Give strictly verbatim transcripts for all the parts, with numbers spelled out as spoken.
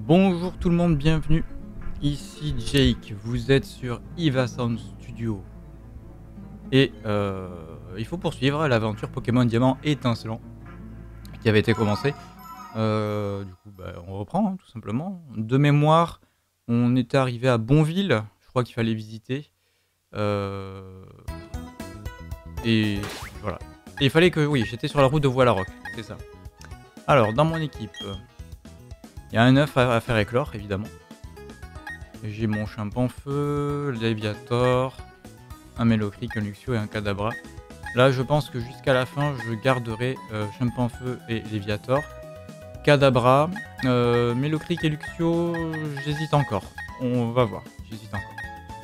Bonjour tout le monde, bienvenue. Ici Jake, vous êtes sur Eva Sound Studio. Et euh, il faut poursuivre l'aventure Pokémon Diamant Étincelant qui avait été commencée. Euh, du coup, bah, on reprend hein, tout simplement. De mémoire, on était arrivé à Bonville, je crois qu'il fallait visiter. Euh, et voilà. Et il fallait que, oui, j'étais sur la route de Voilaroc, c'est ça. Alors, dans mon équipe, il y a un œuf à, à faire éclore, évidemment. J'ai mon Champanfeu, Léviator, un Mélocric, un Luxio et un Kadabra. Là, je pense que jusqu'à la fin, je garderai euh, Champanfeu et Léviator. Kadabra, euh, Mélocric et Luxio, j'hésite encore. On va voir, j'hésite encore.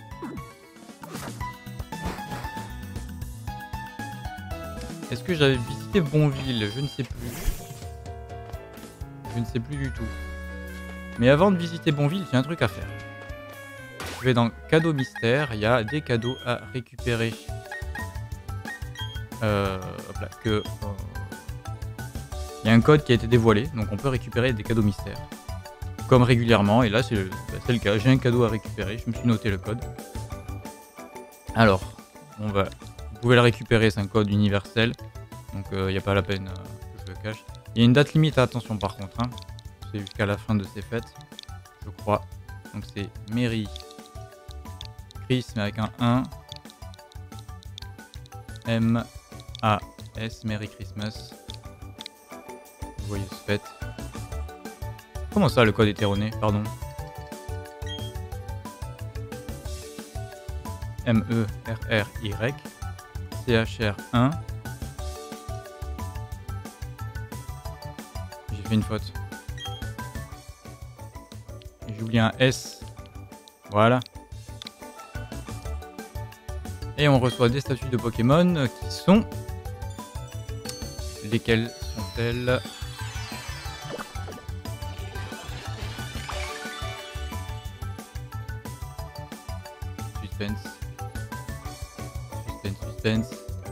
Est-ce que j'avais visité Bonville? Je ne sais plus. Je ne sais plus du tout. Mais avant de visiter Bonville, j'ai un truc à faire. Je vais dans cadeau mystère, il y a des cadeaux à récupérer. Euh, hop là, que, euh, il y a un code qui a été dévoilé, donc on peut récupérer des cadeaux mystères. Comme régulièrement, et là c'est le, le cas, j'ai un cadeau à récupérer, je me suis noté le code. Alors, on va, vous pouvez le récupérer, c'est un code universel, donc il euh, n'y a pas la peine euh, que je le cache. Il y a une date limite, attention par contre, hein. C'est jusqu'à la fin de ces fêtes, je crois. Donc c'est Merry Chris, mais avec un un. M A S, Merry Christmas. Joyeuse fête. Comment ça, le code est erroné? Pardon. M E R R Y. C H R un. J'ai fait une faute. J'ai oublié un S. Voilà. Et on reçoit des statues de Pokémon qui sont... Lesquelles sont-elles? Suspense. Suspense, suspense.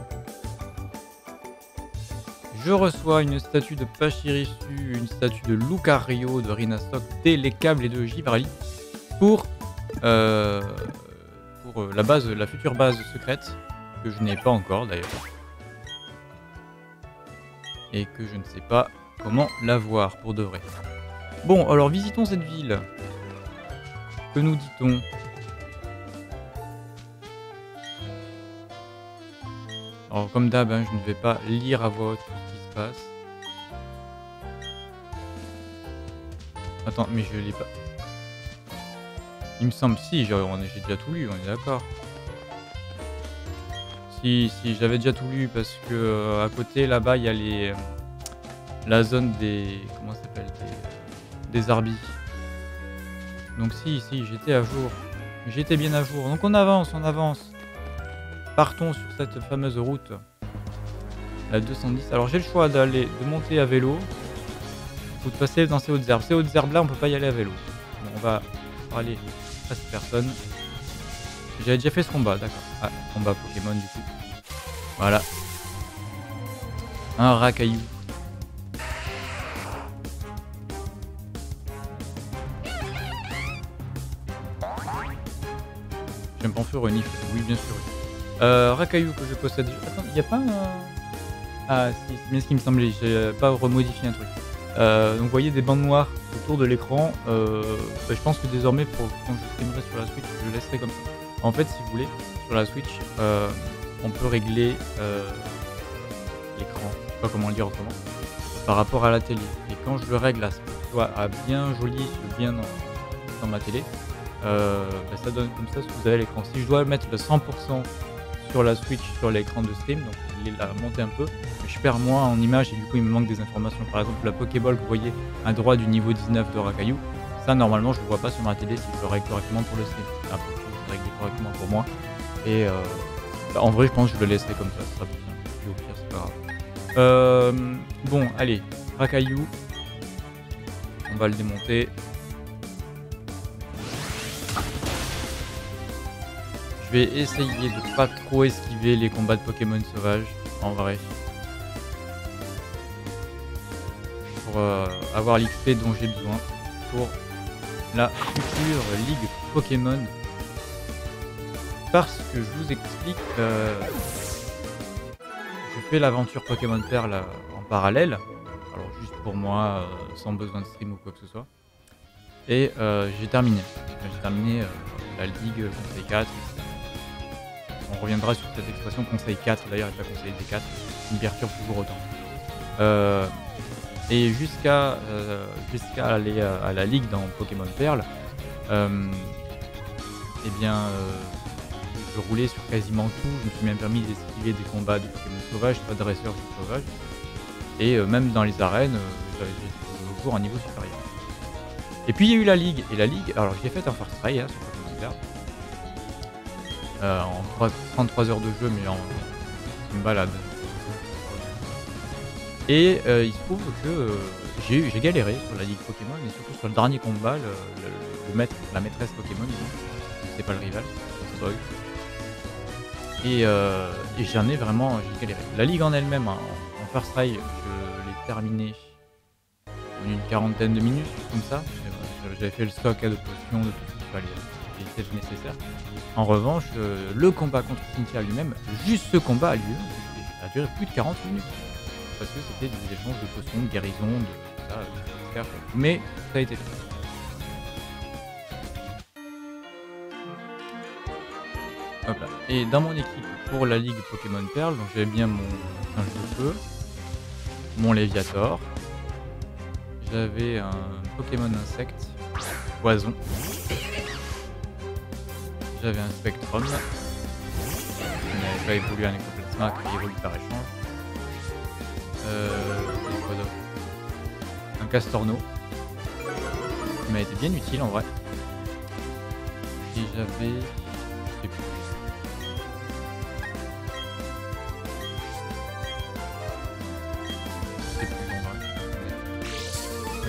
Je reçois une statue de Pachirisu, une statue de Lucario, de Rinastok, d'Elekable et de Givrali pour... Euh... pour la base, la future base secrète, que je n'ai pas encore d'ailleurs. Et que je ne sais pas comment l'avoir pour de vrai. Bon, alors visitons cette ville. Que nous dit-on? Alors comme d'hab, hein, je ne vais pas lire à voix haute tout ce qui se passe. Attends, mais je lis pas. Il me semble, si, j'ai déjà tout lu, on est d'accord. Si, si, j'avais déjà tout lu parce que euh, à côté, là-bas, il y a les, euh, la zone des, comment ça s'appelle, des, des Arbis. Donc si, si, j'étais à jour. J'étais bien à jour. Donc on avance, on avance. Partons sur cette fameuse route, la deux cent dix. Alors j'ai le choix d'aller, de monter à vélo ou de passer dans ces hautes herbes. Ces hautes herbes là, on peut pas y aller à vélo. Bon, on va aller à cette personne. J'avais déjà fait ce combat, d'accord. Ah, combat Pokémon du coup. Voilà. Un Racaillou. J'aime pas en faire renif. Oui, bien sûr. Euh, Racaillou que je possède. Attends, il n'y a pas un... Ah, si, c'est bien ce qui me semblait. J'ai pas remodifié un truc. Euh, donc vous voyez des bandes noires autour de l'écran. Euh, bah, je pense que désormais, pour quand je streamerai sur la Switch, je le laisserai comme ça. En fait, si vous voulez, sur la Switch, euh, on peut régler euh, l'écran, je sais pas comment le dire autrement, par rapport à la télé. Et quand je le règle à, soit à bien joli, bien dans, dans ma télé, euh, bah, ça donne comme ça ce que vous avez à l'écran. Si je dois mettre le cent pour cent sur la Switch, sur l'écran de stream, donc il la monter un peu, je perds moins en image et du coup il me manque des informations. Par exemple, la Pokéball que vous voyez à droite du niveau dix-neuf de Racaillou, ça normalement je ne le vois pas sur ma télé si je le règle correctement pour le stream. Après, je le règle correctement pour moi. Et euh, bah, en vrai, je pense que je le laisserai comme ça, ce sera plus simple. Puis au pire, c'est pas grave. Euh, bon, allez, Racaillou. On va le démonter. Je vais essayer de pas trop esquiver les combats de Pokémon sauvages, en vrai. Pour euh, avoir l'X P dont j'ai besoin pour la future ligue Pokémon. Parce que je vous explique, euh, je fais l'aventure Pokémon Perle euh, en parallèle. Alors juste pour moi, euh, sans besoin de stream ou quoi que ce soit. Et euh, j'ai terminé. J'ai terminé euh, la ligue Conseil quatre. On reviendra sur cette expression Conseil quatre d'ailleurs et pas Conseil D quatre. Qui me perturbe toujours autant. Euh, et jusqu'à euh, jusqu'à aller à, à la ligue dans Pokémon Perle, euh, eh bien, euh, je roulais sur quasiment tout. Je me suis même permis d'esquiver des combats de Pokémon sauvages, pas de dresseurs ou sauvages. Et euh, même dans les arènes, euh, j'avais toujours un niveau supérieur. Et puis il y a eu la ligue. Et la ligue, alors j'ai fait un first try hein, sur Pokémon Perle. Euh, en trente-trois heures de jeu, mais en une balade. Et euh, il se trouve que euh, j'ai j'ai galéré sur la ligue Pokémon et surtout sur le dernier combat, le, le, le maître, la maîtresse Pokémon, disons. C'est pas le rival, c'est Boy. Et, euh, et j'en ai vraiment j'ai galéré. La ligue en elle-même, hein, en first try, je l'ai terminée en une quarantaine de minutes, comme ça. J'avais fait le stock de potions, de tout ce qu'il fallait, les tests nécessaires. En revanche, euh, le combat contre Cynthia lui-même, juste ce combat a lieu, a duré plus de quarante minutes. Parce que c'était des échanges de potions, de guérison, de tout ça, de faire, mais ça a été fait. Hop là. Et dans mon équipe, pour la ligue Pokémon Perle, donc j'avais bien mon singe de feu, mon Léviator, j'avais un Pokémon insecte, poison, j'avais un Spectrum, qui n'avait pas évolué en Ectoplasma, qui évolue par échange. Euh, quoi d'autre ? Un Castorno, qui m'a été bien utile en vrai. Et j'avais... je sais plus. Je sais plus en vrai.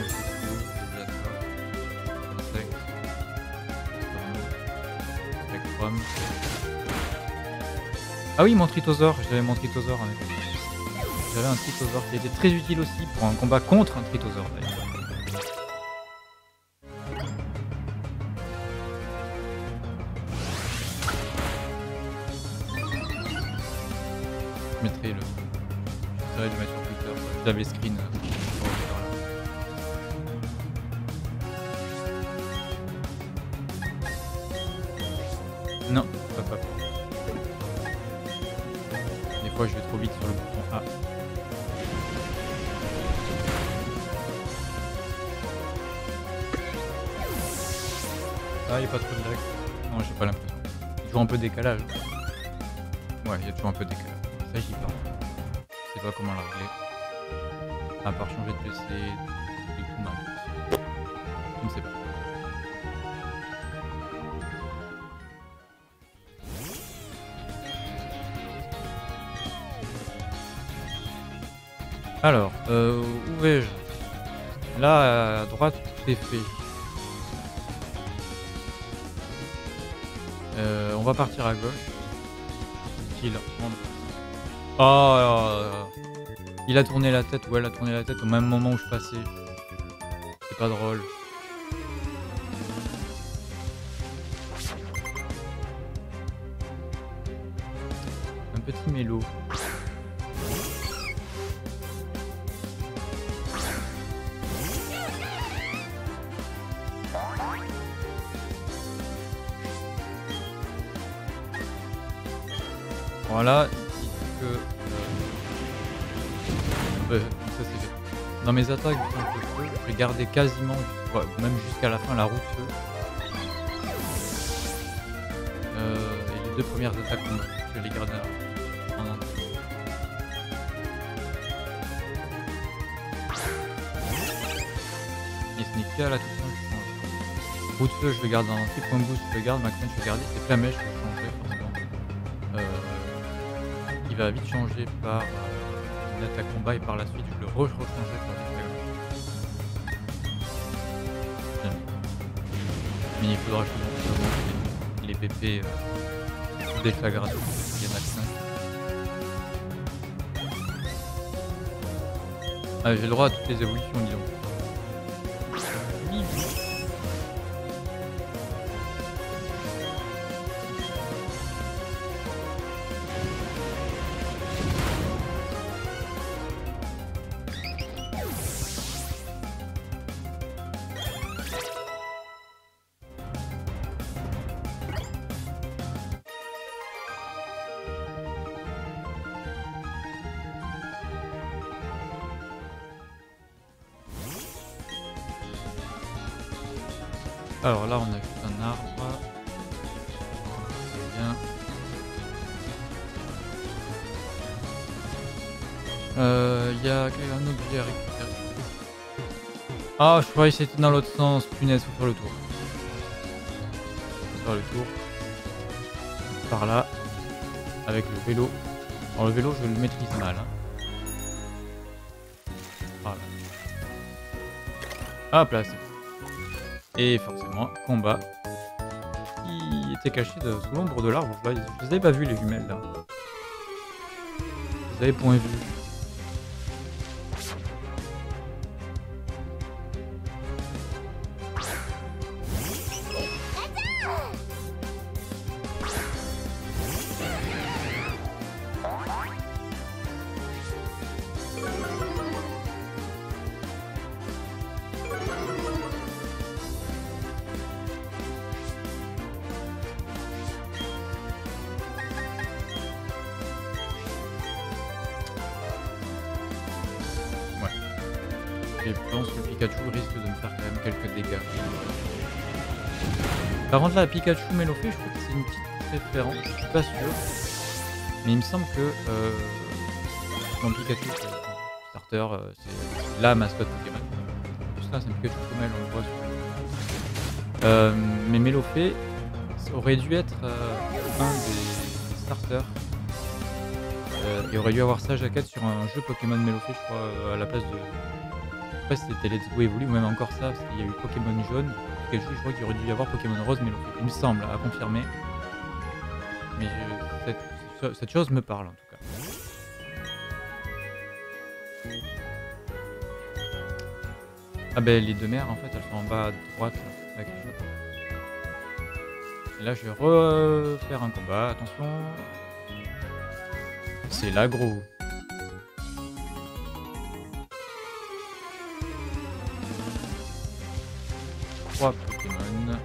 Spectrum. Ah oui, mon Tritosaur, j'avais mon Tritosaur en effet. J'avais un Tritosaur qui était très utile aussi pour un combat contre un Tritosaur d'ailleurs. Je mettrai le... J'essaierai de le mettre sur Twitter. J'avais screen. Non, pas pas. Des fois je vais trop vite sur le bouton A. Ah, il n'y a pas trop de lag. Non, j'ai pas l'impression. Il y a toujours un peu de décalage. Ouais, il y a toujours un peu de décalage. Ça, j'y parle. Je sais pas comment le régler. À part changer de P C, de tout, non. Je ne sais pas. Alors, euh, où vais-je? Là, à droite, tout est fait. Euh, on va partir à gauche. Il, oh, euh, il a tourné la tête, ou elle a tourné la tête au même moment où je passais. C'est pas drôle. Un petit mélo. Voilà, il dit que euh, euh, ça c'est fait. Dans mes attaques du singe de feu, j'ai gardé quasiment, ouais, même jusqu'à la fin, la roue de feu. Euh, et les deux premières attaques, je les garde en entier. Et ce n'est qu'à la toute fin que je change. Roue de feu, je le garde en entier. Point boost, je le garde. Maximum, je le garde. Et flamèche, je vais changer forcément. Euh, il va vite changer par euh, une attaque combat et par la suite, je le re-rechanger par des flamèches. Bien. Mais il faudra que je monte les, les P P euh, déflagration. Il y en a que cinq. Ah, j'ai le droit à toutes les évolutions, disons. Alors là, on a juste un arbre. C'est bien. Il euh, y a un objet à récupérer. Ah, je croyais que c'était dans l'autre sens. Punaise, faut faire le tour. Faut faire le tour. Par là. Avec le vélo. Alors le vélo, je le maîtrise mal. Hein. Voilà. Hop là, c'est bon. Et forcément, combat. Qui était caché de, sous l'ombre de l'arbre. Je, je les avais pas vus, les jumelles là. Vous avez point vu. Je pense que Pikachu risque de me faire quand même quelques dégâts. Par contre là, Pikachu Melofée, je crois que c'est une petite préférence, je suis pas sûr. Mais il me semble que euh, dans Pikachu, starter, euh, c'est la mascotte Pokémon. Juste là, c'est un Pikachu femelle, on le voit sur... Euh, mais Melofée aurait dû être euh, un des starters. Euh, il aurait dû avoir sa jaquette sur un jeu Pokémon Melofée, je crois, euh, à la place de... Je sais pas si c'était Let's Go Evoli ou même encore ça, parce qu'il y a eu Pokémon jaune. Quelque chose, je crois qu'il aurait dû y avoir Pokémon rose, mais il me semble, à confirmer. Mais je, cette, cette chose me parle en tout cas. Ah ben les deux mers en fait elles sont en bas à droite là, avec le jeu. Et là je vais refaire un combat, attention. C'est l'aggro. Trois Pokémon.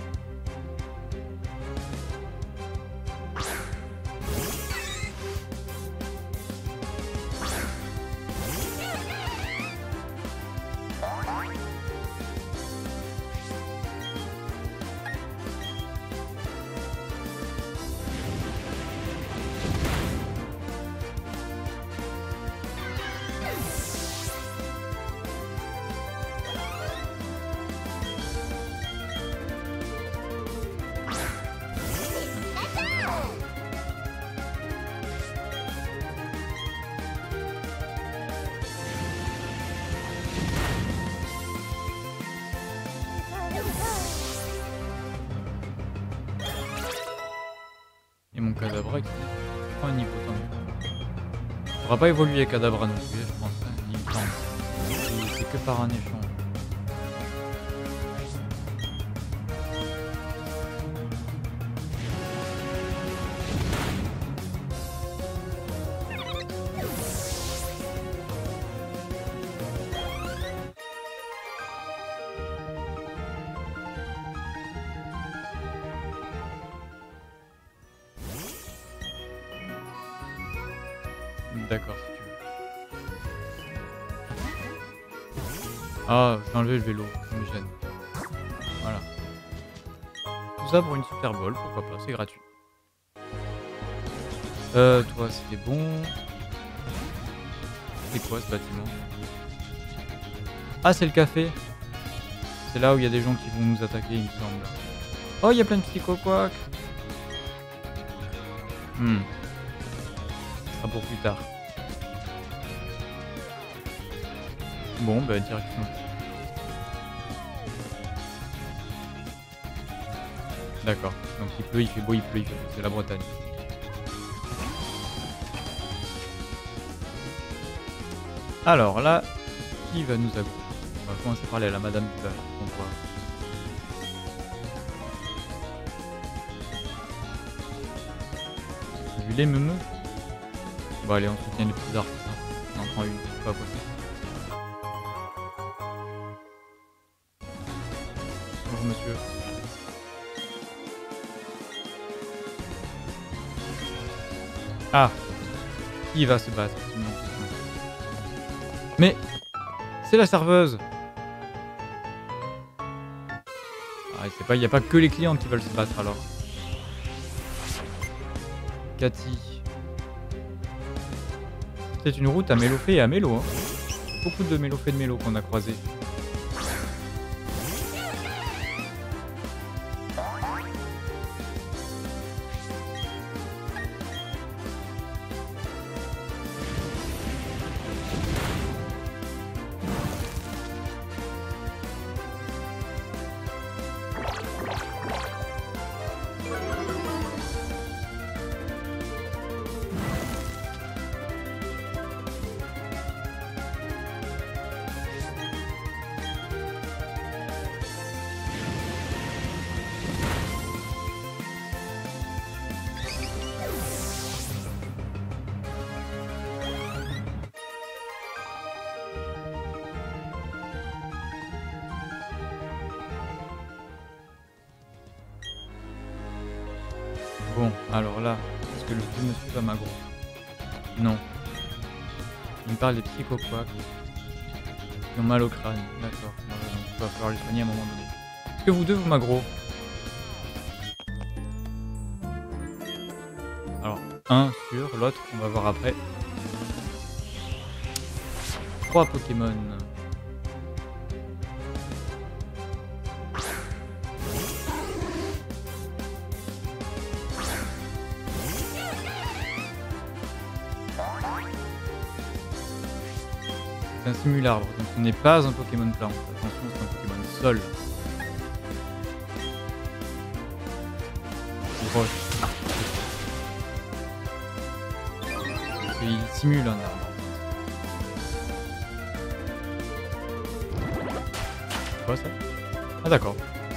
Et mon Kadabra qui prend un niveau tant mieux. Il faudra pas évoluer Kadabra non plus, je pense. Hein, il me semble. C'est que par un échange. D'accord, si tu veux. Ah, j'ai enlevé le vélo, ça me gêne. Voilà. Tout ça pour une Super Bowl, pourquoi pas, c'est gratuit. Euh, toi, c'était bon. C'est quoi ce bâtiment? Ah, c'est le café. C'est là où il y a des gens qui vont nous attaquer, il me semble. Oh, il y a plein de petits coquacs. Hmm. Ce sera pour plus tard. Bon, bah direction. D'accord. Donc il pleut, il fait beau, il pleut, il fait beau. C'est la Bretagne. Alors là, qui va nous agouer? On va commencer par aller à la madame du comptoir. Vu les meumeux. Bon allez, on soutient les petits artistes. On en prend une, pas possible. Bonjour monsieur. Ah, qui va se battre? Mais c'est la serveuse. Ah, c'est pas, il n'y a pas que les clients qui veulent se battre alors. Cathy. C'est une route à Mélofée et à Mélo. Hein. Beaucoup de Mélofée de Mélo qu'on a croisé. Bon, alors là, est-ce que le vieux monsieur va m'aggro? Non. Il me parle des psychoquacs qui ont mal au crâne. D'accord. Il va falloir les soigner à un moment donné. Est-ce que vous deux vous m'aggro? Alors, un sur l'autre, on va voir après. Trois Pokémon. C'est un simularbre, donc ce n'est pas un Pokémon plante. Attention, c'est un Pokémon sol. Roche. Il simule un arbre. Quoi ça? Ah d'accord.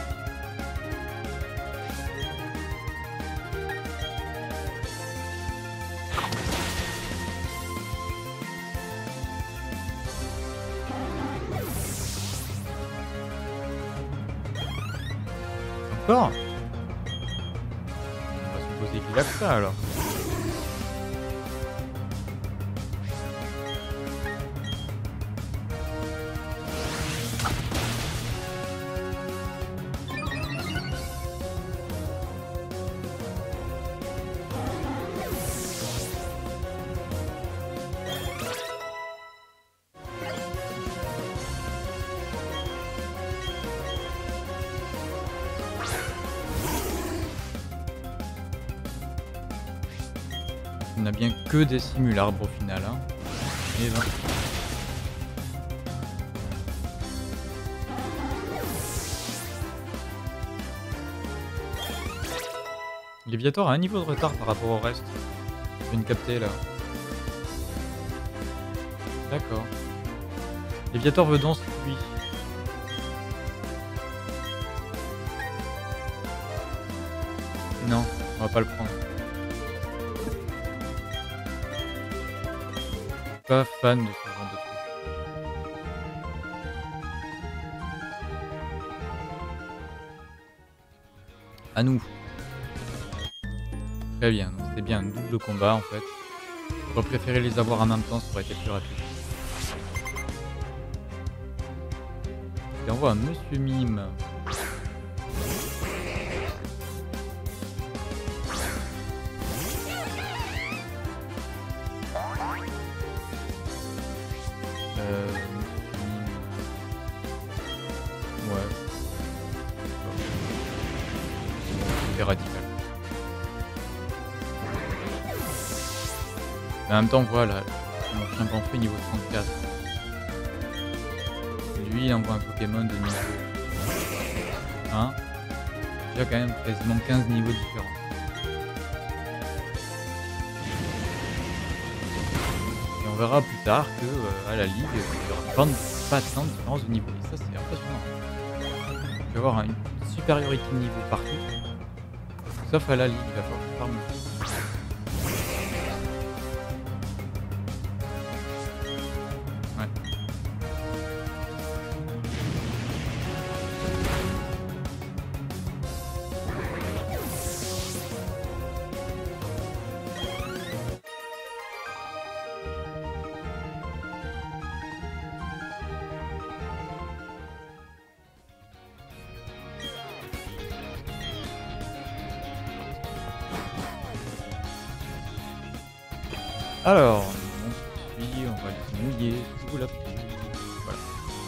Encore? On va supposer qu'il a que ça alors. On n'a bien que des simularbres au final. Hein. Et ben. Léviator a un niveau de retard par rapport au reste. Je viens de capter là. D'accord. Léviator veut danser lui. Non, on va pas le prendre. Pas fan de ce genre de truc. À nous. Très bien, donc c'était bien un double combat en fait. J'aurais préféré les avoir en même temps, ça aurait été plus rapide. Et on voit un Monsieur Mime. Euh, ouais. C'est radical. Mais en même temps, voilà, mon chien panfré niveau trente-quatre. Lui, il envoie un Pokémon de niveau un. Il y a quand même quasiment quinze niveaux différents. Et on verra plus tard que euh, à la ligue, il n'y aura pas, pas tant de différence de niveau. Et ça, c'est impressionnant. Tu vas avoir une supériorité de niveau partout. Sauf à la ligue, il va falloir farmer. Alors, on poursuit, on va aller se mouiller sous la pluie. Voilà.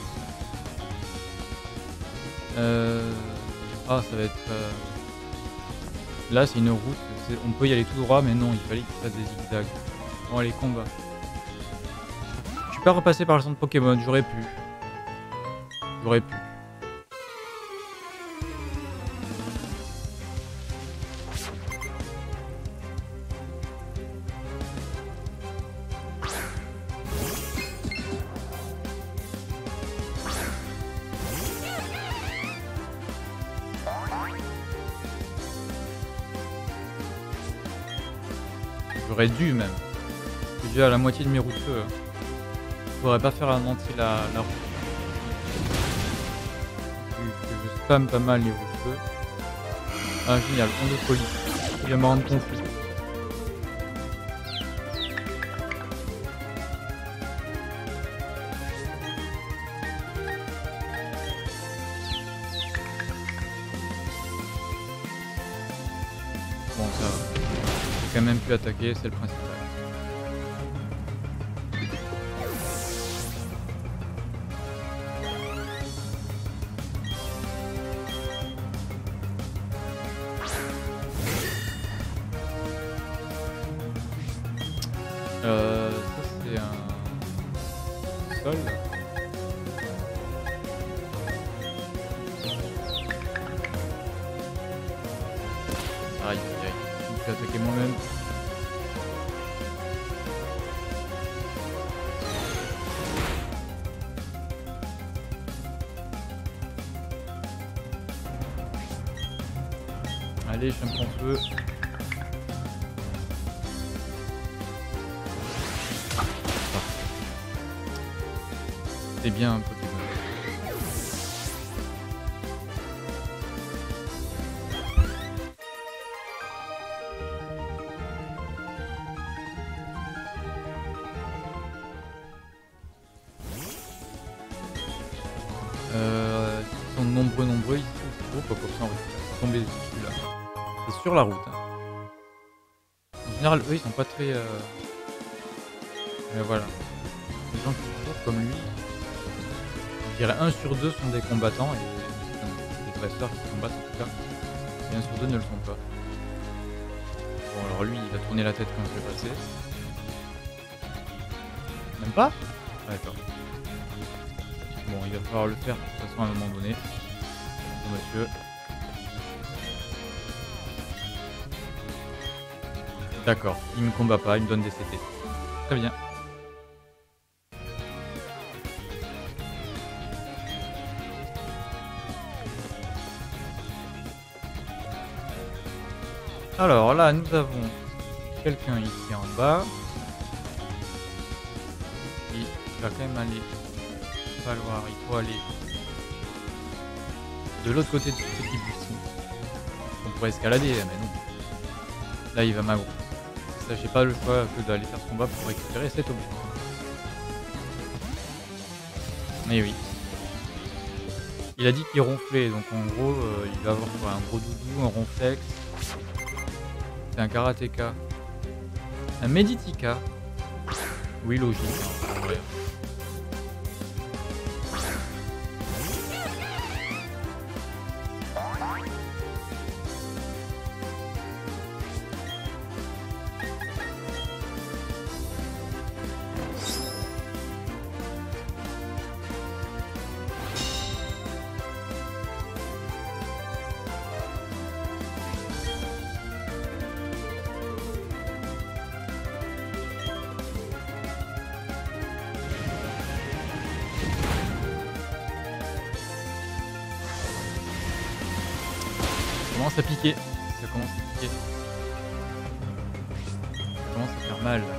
Euh... Ah, ça va être... Euh... Là, c'est une route. On peut y aller tout droit, mais non, il fallait qu'il fasse des zigzags. Bon, allez, combat. Je suis pas repassé par le centre Pokémon, j'aurais pu. J'aurais pu. J'aurais dû même. J'ai dû à la moitié de mes roues de feu. Je pourrais pas faire ralentir la, la route. Vu que je spamme pas mal les roues de feu. Ah génial, on de folie. Il va me rendre confus. Bon ça va. J'ai quand même pu attaquer, c'est le principal. Euh, ça c'est un sol. Aïe aïe aïe, je me fais attaquer moi-même. Allez, champion feu. C'est bien un Pokémon. Euh, ils sont nombreux, nombreux ici. Oh, pas comme ça, on va tomber dessus là. C'est sur la route. Hein. En général, eux, ils sont pas très. Euh... Mais voilà. Les gens qui courent comme lui. Je dirais un sur deux sont des combattants et des dresseurs qui combattent en tout cas. Et un sur deux ne le sont pas. Bon alors lui il va tourner la tête quand je vais passer. Même pas? Ah, d'accord. Bon il va falloir le faire de toute façon à un moment donné. Bon monsieur. D'accord, il me combat pas, il me donne des C T. Très bien. Alors là, nous avons quelqu'un ici en bas. Et il va quand même aller falloir, il faut aller de l'autre côté de ce petit bout-ci. On pourrait escalader, mais non. Là, il va m'aggro. Ça, j'ai pas le choix que d'aller faire ce combat pour récupérer cet objet. Mais oui. Il a dit qu'il ronflait, donc en gros, euh, il va avoir quoi, un gros doudou, un ronflex. C'est un karatéka. Un Meditika. Oui, logique. Hein, en vrai. Ça commence à piquer. Ça commence à piquer. Ça commence à faire mal.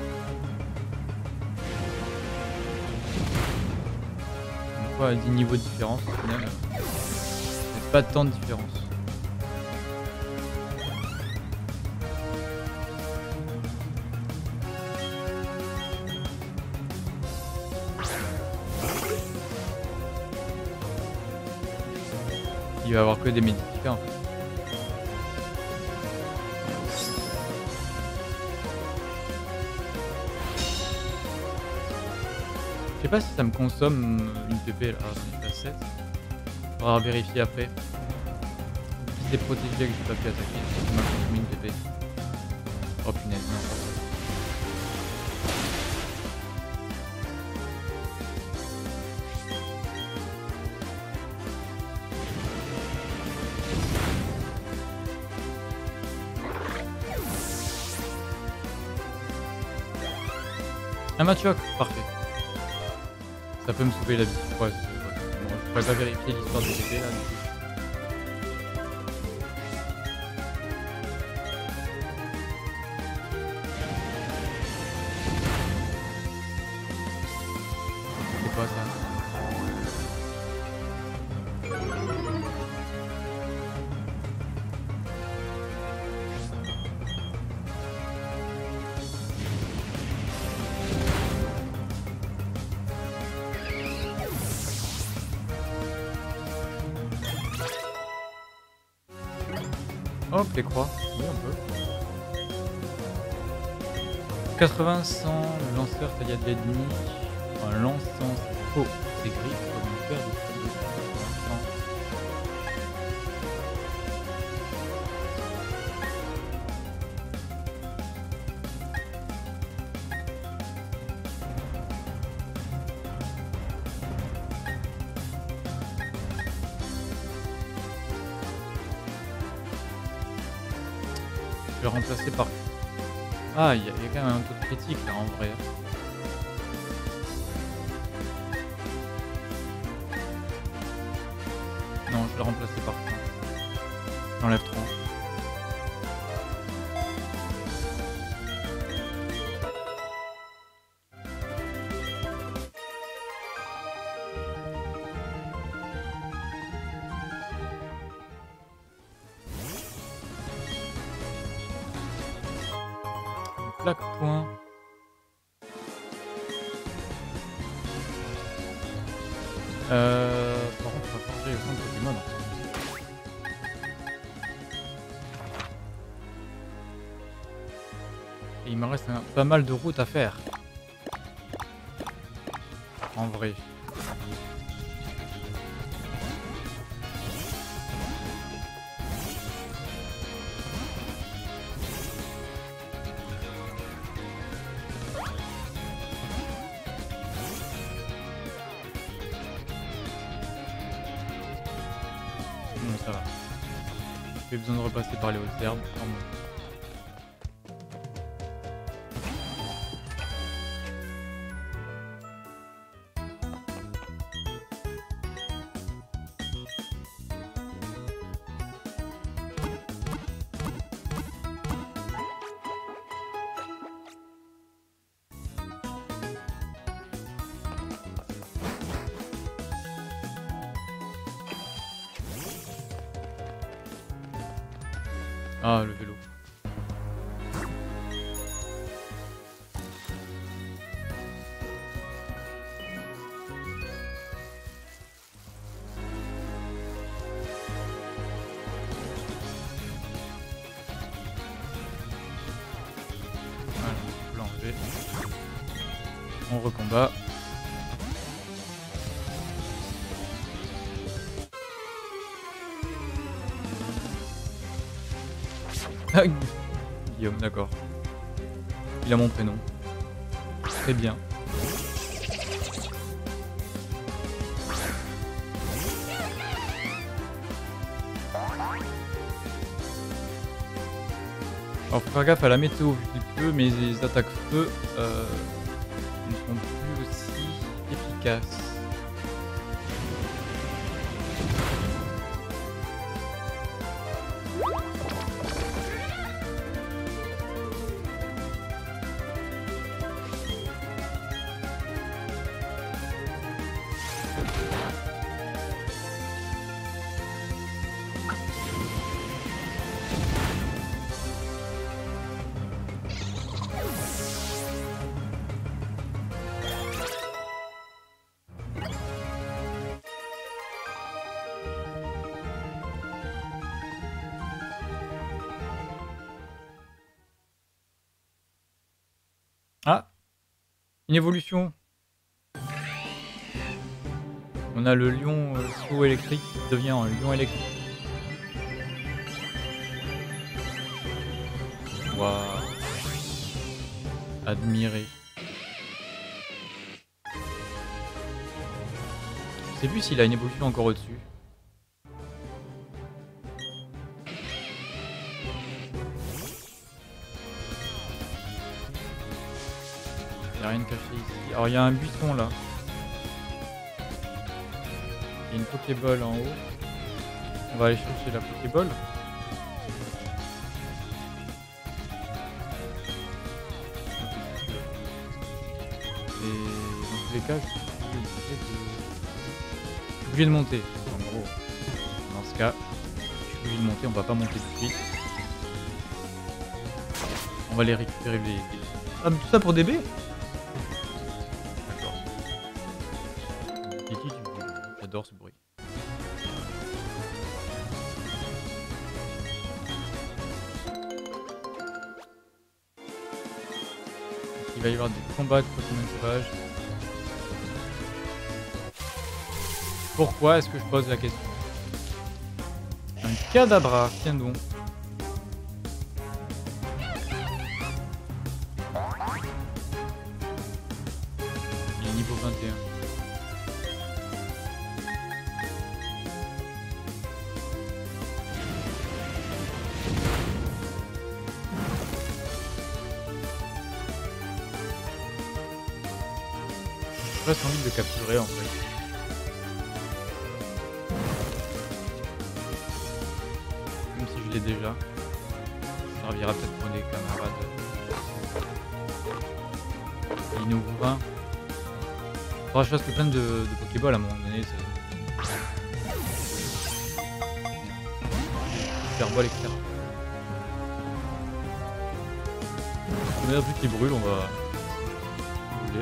On voit dix niveaux de différence au final. C'est pas tant de différence. Il va avoir que des médicaments en fait. Je sais pas si ça me consomme une P P là, j'en ai pas sept. Faudra vérifier après. Si c'est protégé que j'ai pas pu attaquer, ça m'a consommé une P P. Oh punaise, non. Un Machoc, parfait. Ça peut me sauver la vie. Ouais, ouais. Bon, je pourrais pas vérifier l'histoire des P P là. Du coup. C'est quoi ça? Hop, les croix. Oui, on peut. quatre-vingts, cent, le lanceur taille de l'ennemi. Un lançant, c'est faux. C'est griffes comme une paire de feuilles de quatre-vingts. Je vais remplacer par... Ah, il y, y a quand même un taux de critique là en vrai. Non, je vais le remplacer par ça. J'enlève trois. Plaque point. Euh, par contre, on va forger le centre Pokémon. Et il me reste un, pas mal de routes à faire. En vrai. Bon, ça va. J'ai besoin de repasser par les hautes herbes. Ah, le vélo. Voilà, on peut l'enlever. On recombat. Ah, Guillaume, d'accord. Il a mon prénom. Très bien. Alors faut faire gaffe à la météo vu qu'il pleut, mais les attaques feu euh, ne sont plus aussi efficaces. Ah, une évolution. On a le lion euh, saut électrique qui devient un lion électrique. Waouh. Admirer. Je sais plus s'il a une évolution encore au-dessus. Il n'y a rien de caché ici. Alors il y a un buisson là. Il y a une Pokéball en haut. On va aller chercher la Pokéball. Et dans tous les cas, je suis obligé de, je suis obligé de monter. En gros, dans ce cas, je suis obligé de monter. On va pas monter tout de suite. On va les récupérer les. Ah, mais tout ça pour D B? D'accord. J'adore ce bruit. Il va y avoir des combats de Pokémon sauvages. Pourquoi est-ce que je pose la question? Un Kadabra, tiens donc. Il est niveau vingt et un. J'ai presque envie de le capturer en fait. Même si je l'ai déjà. Ça servira peut-être pour des camarades. Il nous ouvre un. Faudra que je fasse plein de, de Pokéball à un moment donné. Super ball, et cetera. On a un truc qui brûle, on va. Brûler.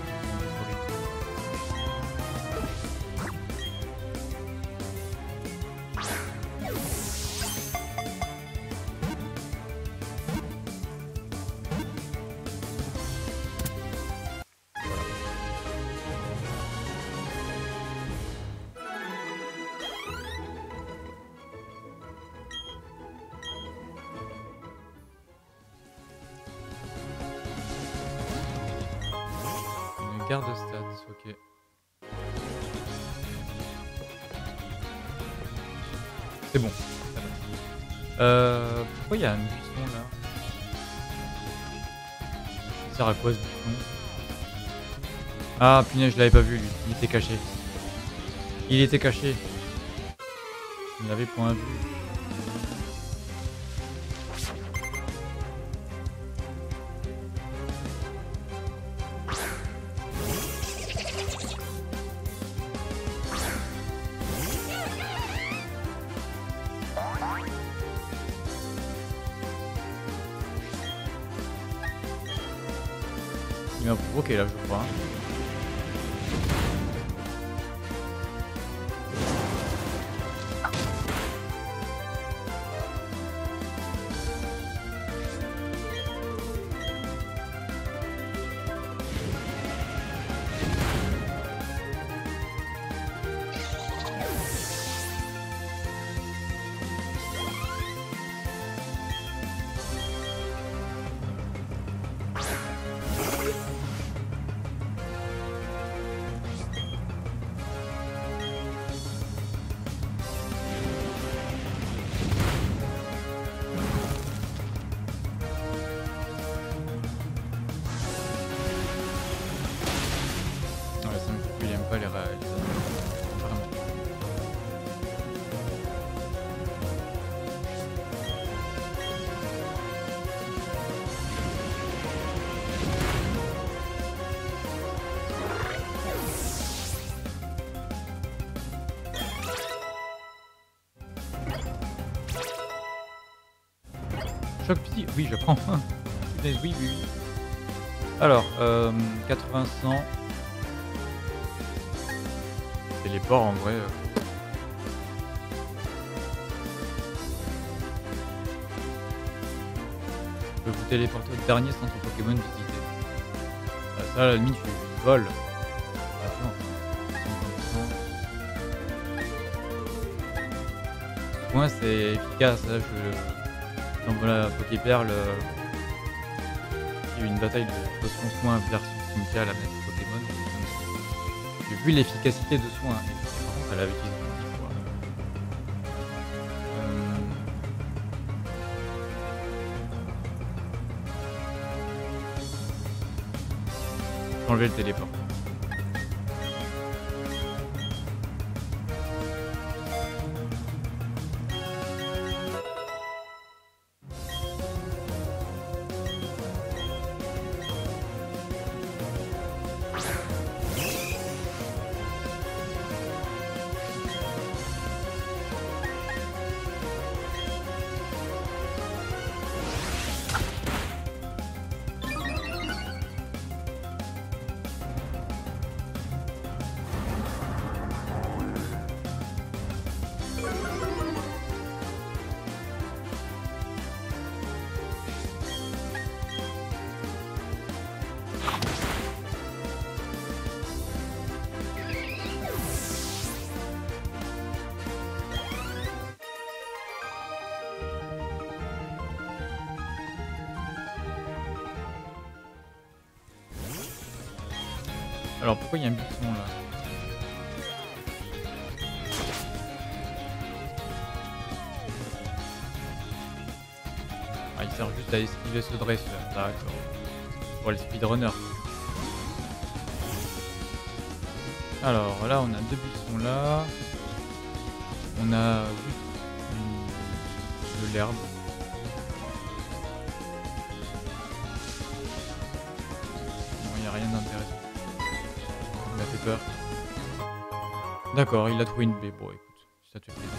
Garde stats, ok. C'est bon. Ça va. Euh, pourquoi il y a un buisson là? Ça sert à quoi ce buisson? Ah punaise, je l'avais pas vu lui. Il était caché. Il était caché. Il avait point à vue. Il m'a provoqué là, je crois. pas les réalisateurs. Vraiment. Choc psy, oui je prends. Oui, oui, oui. Alors, euh, quatre-vingts cent. Et les ports en vrai. Euh... Je peux vous téléporter au dernier centre Pokémon visité. Bah, ça à la limite je vole. Attends. cinquante pour cent. soin c'est efficace. Là, je dans la Poképerle, euh, il y a eu une bataille de potion soin versus Cynthia, la maître Pokémon. J'ai vu l'efficacité de soin. Et par contre, elle avait utilisé dix fois. Euh... J'ai enlevé le téléport. Alors pourquoi il y a un buisson là? Ah, il sert juste à esquiver ce dresseur, d'accord. Pour les speedrunners. Alors là on a deux buissons là. On a juste de l'herbe. Non, il n'y a rien d'intéressant. Il m'a fait peur. D'accord, il a trouvé une baie. Bon, écoute, ça te fait plaisir.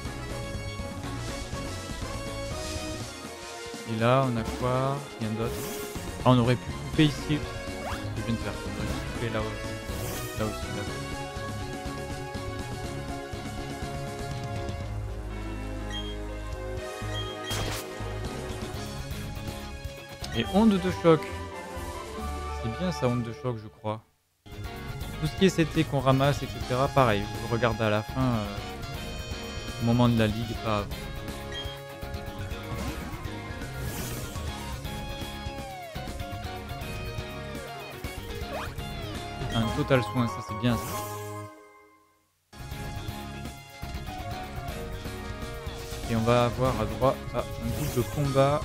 Et là, on a quoi? Rien d'autre. Ah, on aurait pu couper ici. Ce que je viens de faire. On aurait pu couper là, là aussi. Là. Et onde de choc. C'est bien ça, onde de choc, je crois. Tout ce qui est C T qu'on ramasse, et cetera. Pareil, je regarde à la fin, euh, au moment de la ligue, pas avant. Un total soin, ça c'est bien ça. Et on va avoir à droit à un double combat.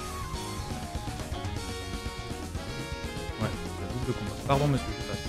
Ouais, un double combat. Pardon monsieur, je passe.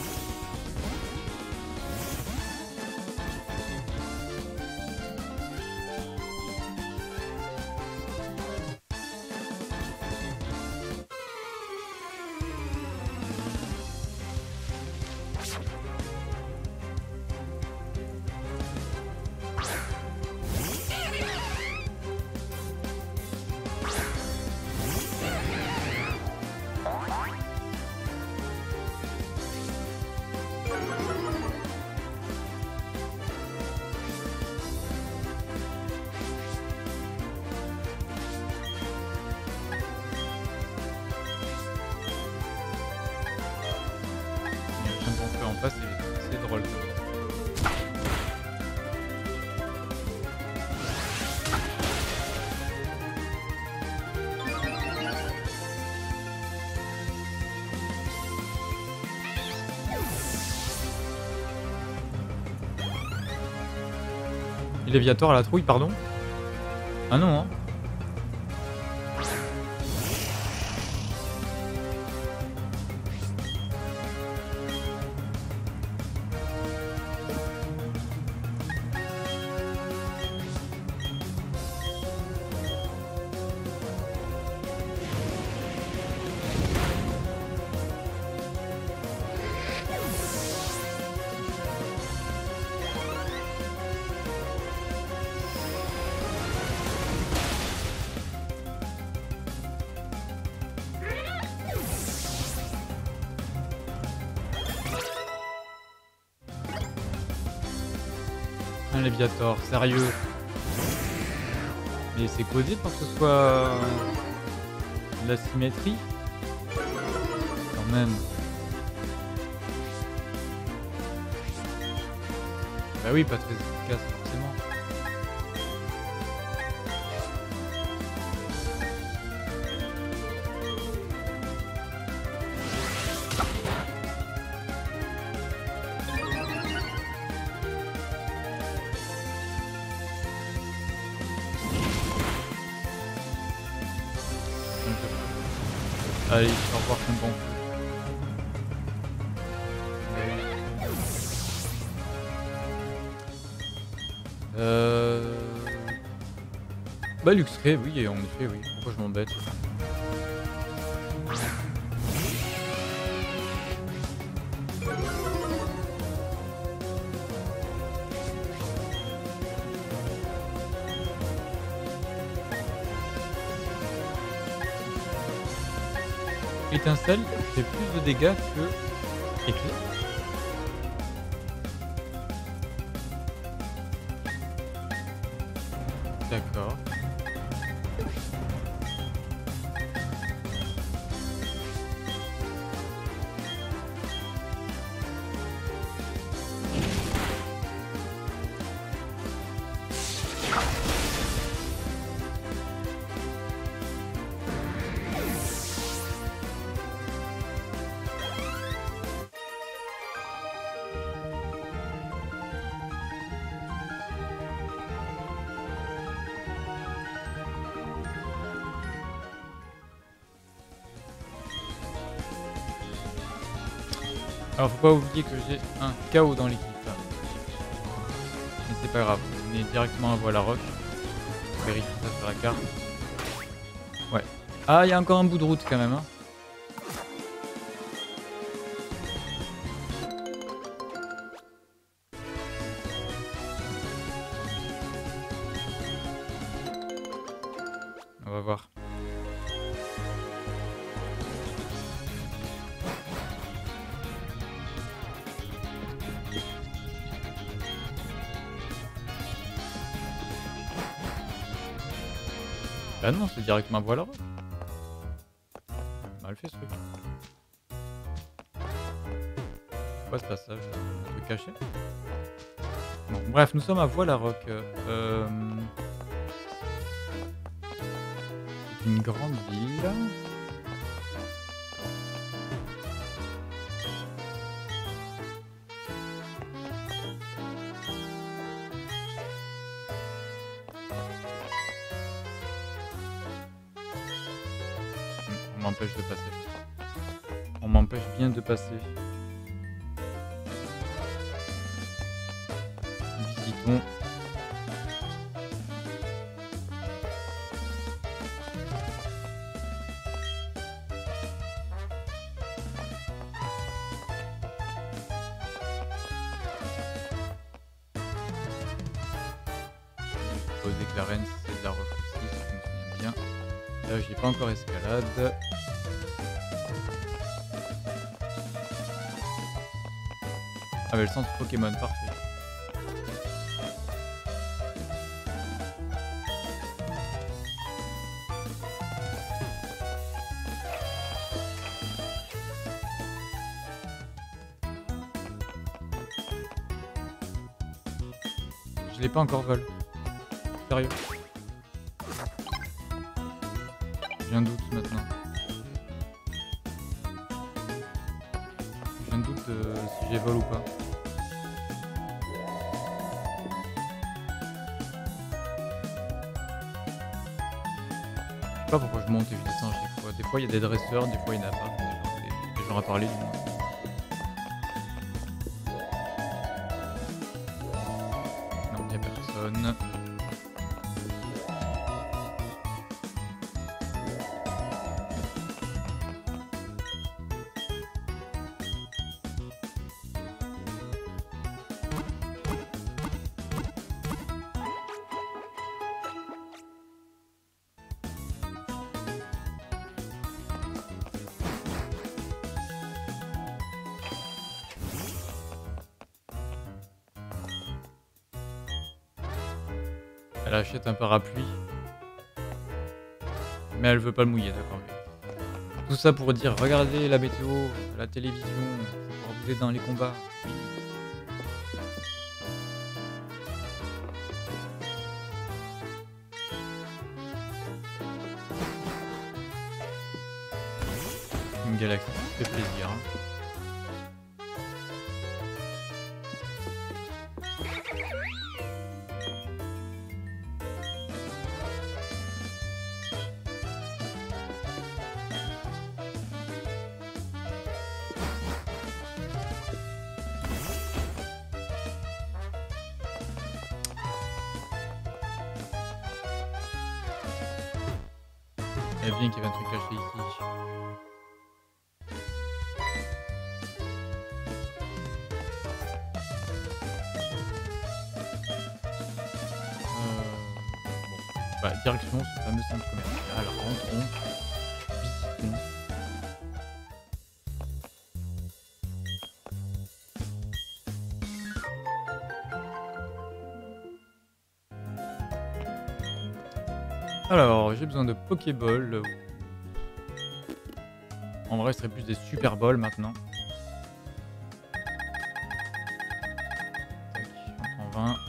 C'est drôle. Léviator à la trouille, pardon. Ah non, hein. Un Léviator, sérieux. Mais c'est codé pour que ce soit de la symétrie. Quand même. Bah oui, pas très efficace forcément. Allez, au revoir, tonton. Euh... Bah Luxray, oui, en effet, oui. Pourquoi je m'embête? Étincelle fait plus de dégâts que éclair. D'accord. Alors faut pas oublier que j'ai un K O dans l'équipe. Mais c'est pas grave, on est directement à Voile à Roc. On vérifie ça sur la carte. Ouais. Ah, il y a encore un bout de route quand même. Hein. On va voir. Bah non, c'est directement à Voile à Roc. Mal fait ce truc. C'est quoi ce passage? Un truc caché? Bon, bref, nous sommes à Voile à Roc. Euh... C'est une grande ville. On m'empêche de passer. On m'empêche bien de passer. Visitons. Poser que la reine c'est de la roche aussi, si je me souviens bien. Là j'ai pas encore escalade. Ah mais le centre Pokémon, parfait. Je l'ai pas encore vol. Sérieux. J'ai un doute maintenant. J'ai un doute euh, si j'ai vol ou pas. Je sais pas pourquoi je monte et je descends à chaque fois. Des fois il y a des dresseurs, des fois il n'y en a pas. Des gens à parler du moins. Non, il n'y a personne. Elle achète un parapluie. Mais elle veut pas le mouiller, d'accord. Tout ça pour dire, regardez la météo, la télévision, c'est pour vous aider dans les combats. Oui. Une galaxie, ça fait plaisir. Hein. Il y a bien qu'il y avait un truc caché ici. Euh, bon. Bah, direction ce fameux centre commercial. Rentrons. Visitons. Alors, j'ai besoin de Pokéball. En vrai, ce serait plus des Super Balls maintenant. Tac, on prend vingt.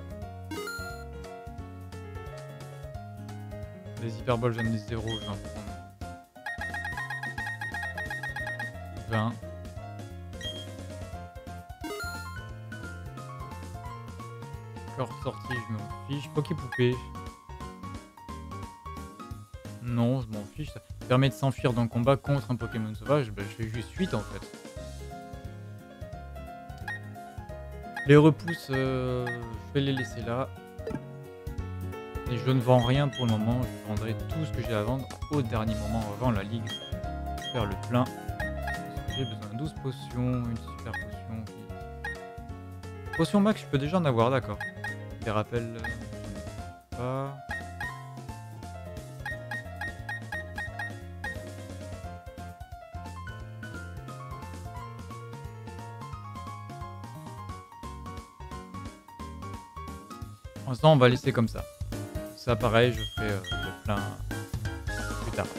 Les Hyper Balls, j'en ai zéro, je vais en prendre vingt. Corps sorti, je m'en fiche. Poképoupée. Non, je m'en fiche. Ça permet de s'enfuir dans le combat contre un Pokémon sauvage. Bah, je fais juste suite en fait. Les repousses, euh, je vais les laisser là. Et je ne vends rien pour le moment. Je vendrai tout ce que j'ai à vendre au dernier moment avant la ligue. Faire le plein. J'ai besoin de douze potions, une super potion. Qui... Potion max, je peux déjà en avoir, d'accord. Des rappels, euh, je n'en ai pas. Pour l'instant, on va laisser comme ça. Ça, pareil, je ferai euh, le plein plus tard.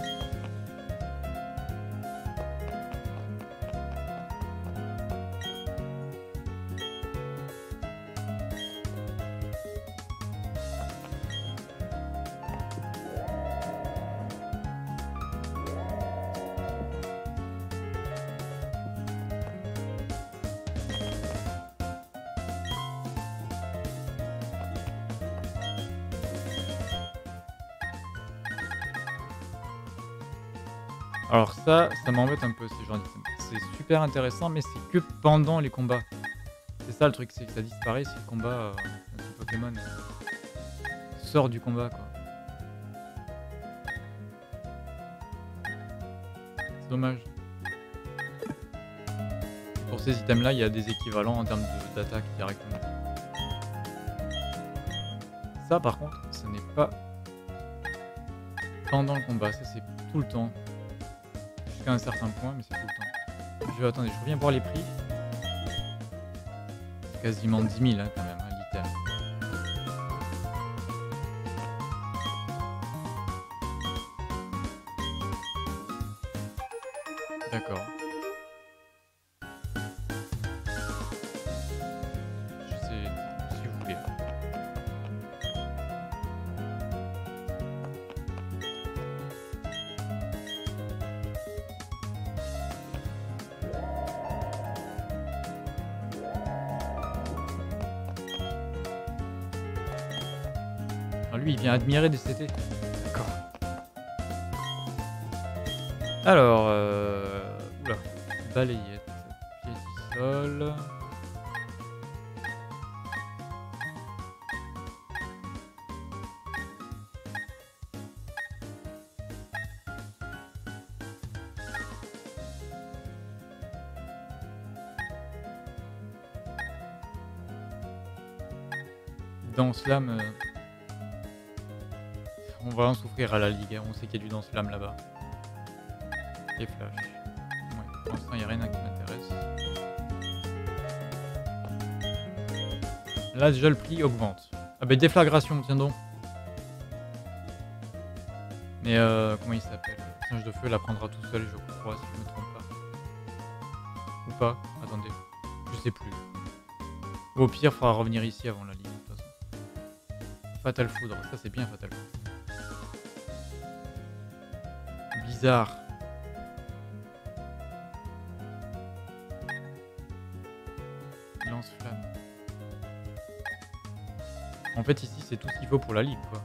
Alors ça, ça m'embête un peu ces gens d'items. C'est super intéressant, mais c'est que pendant les combats. C'est ça le truc, c'est que ça disparaît si le combat, euh, si le Pokémon euh, sort du combat, quoi. C'est dommage. Pour ces items-là, il y a des équivalents en termes de- d'attaque directement. Ça, par contre, ce n'est pas pendant le combat. Ça, c'est tout le temps. Jusqu'à un certain point, mais c'est tout le temps. Je vais attendre, je reviens voir les prix. Quasiment dix mille hein, quand même, hein, l'item. D'accord. Je sais, si vous voulez. Ah, lui, il vient admirer des C T. D'accord. Alors, euh... oula. Balayette. Piétisol. Danse lame. Euh... On va en souffrir à la ligue, hein. On sait qu'il y a du danse lame là-bas. Et flash. Ouais, pour l'instant, il n'y a rien qui m'intéresse. Là, déjà, le prix augmente. Ah bah, déflagration, tiens donc. Mais euh, comment il s'appelle? Le singe de feu la prendra tout seul, je crois, si je me trompe pas. Ou pas? Attendez. Je sais plus. Ou au pire, il faudra revenir ici avant la ligue, de toute façon. Fatal Foudre, ça c'est bien Fatal Foudre. Bizarre. Lance-flamme. En fait, ici, c'est tout ce qu'il faut pour la ligue, quoi.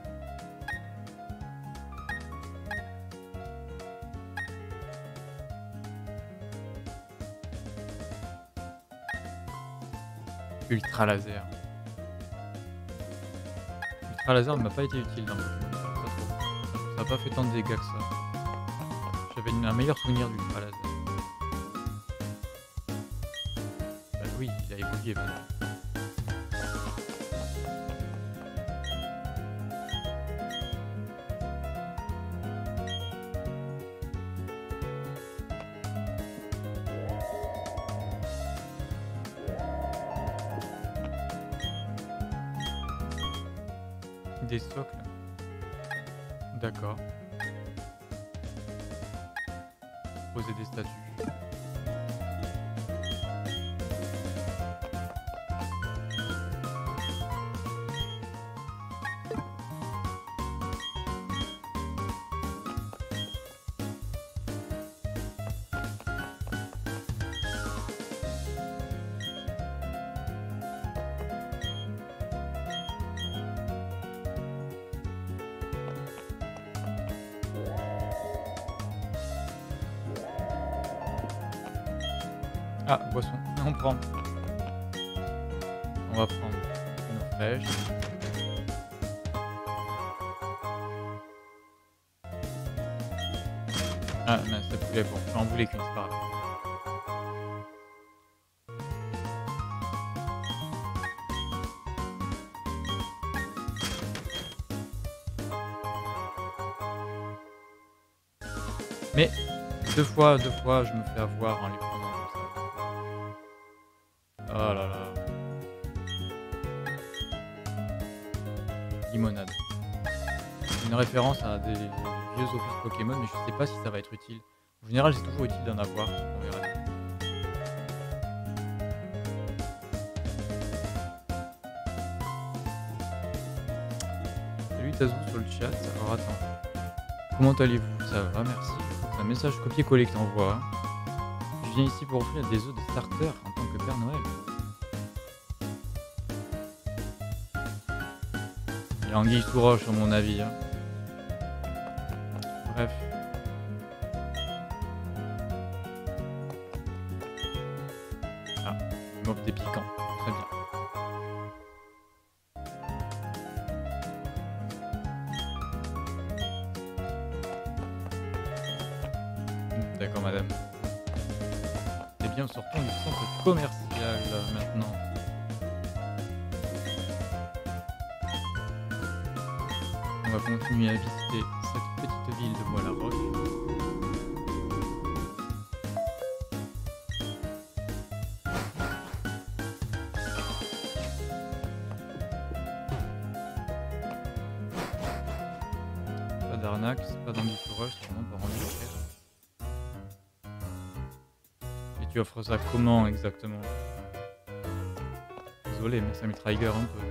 Ultra laser. Ultra laser ne m'a pas été utile dans le Pokémon. Pas trop. ça a pas fait tant de dégâts que ça. J'avais un meilleur souvenir du Malazan. Bah oui, il a évolué maintenant. Des socles. D'accord. Poser des statues. Ah, boisson. On prend. On va prendre une fraîche. Ah, non, ça pouvait bon. J'en voulais qu'une, c'est pas grave. Mais deux fois, deux fois, je me fais avoir en les prenant comme ça. Oh là là. Limonade. Une référence à des vieux opus Pokémon, mais je sais pas si ça va être utile. En général, c'est toujours utile d'en avoir. On verra bien. Salut Tazou sur le chat. Alors attends. Comment allez-vous? Ça va, merci. C'est un message copier-coller que t'envoies. Je viens ici pour offrir des œufs de starter en tant que Père Noël. Il y a anguille sous roche, à mon avis. Hein. Bref. Ah, il m'offre des piquants. Très bien. D'accord, madame. Eh bien, sortons du centre commercial maintenant. On va continuer à visiter cette petite ville de Bois-la-Roche. Pas d'arnaque, pas d'anguille sous roche, c'est vraiment pas rendu cher. Et tu offres ça comment exactement? Désolé, mais ça me trigger un peu.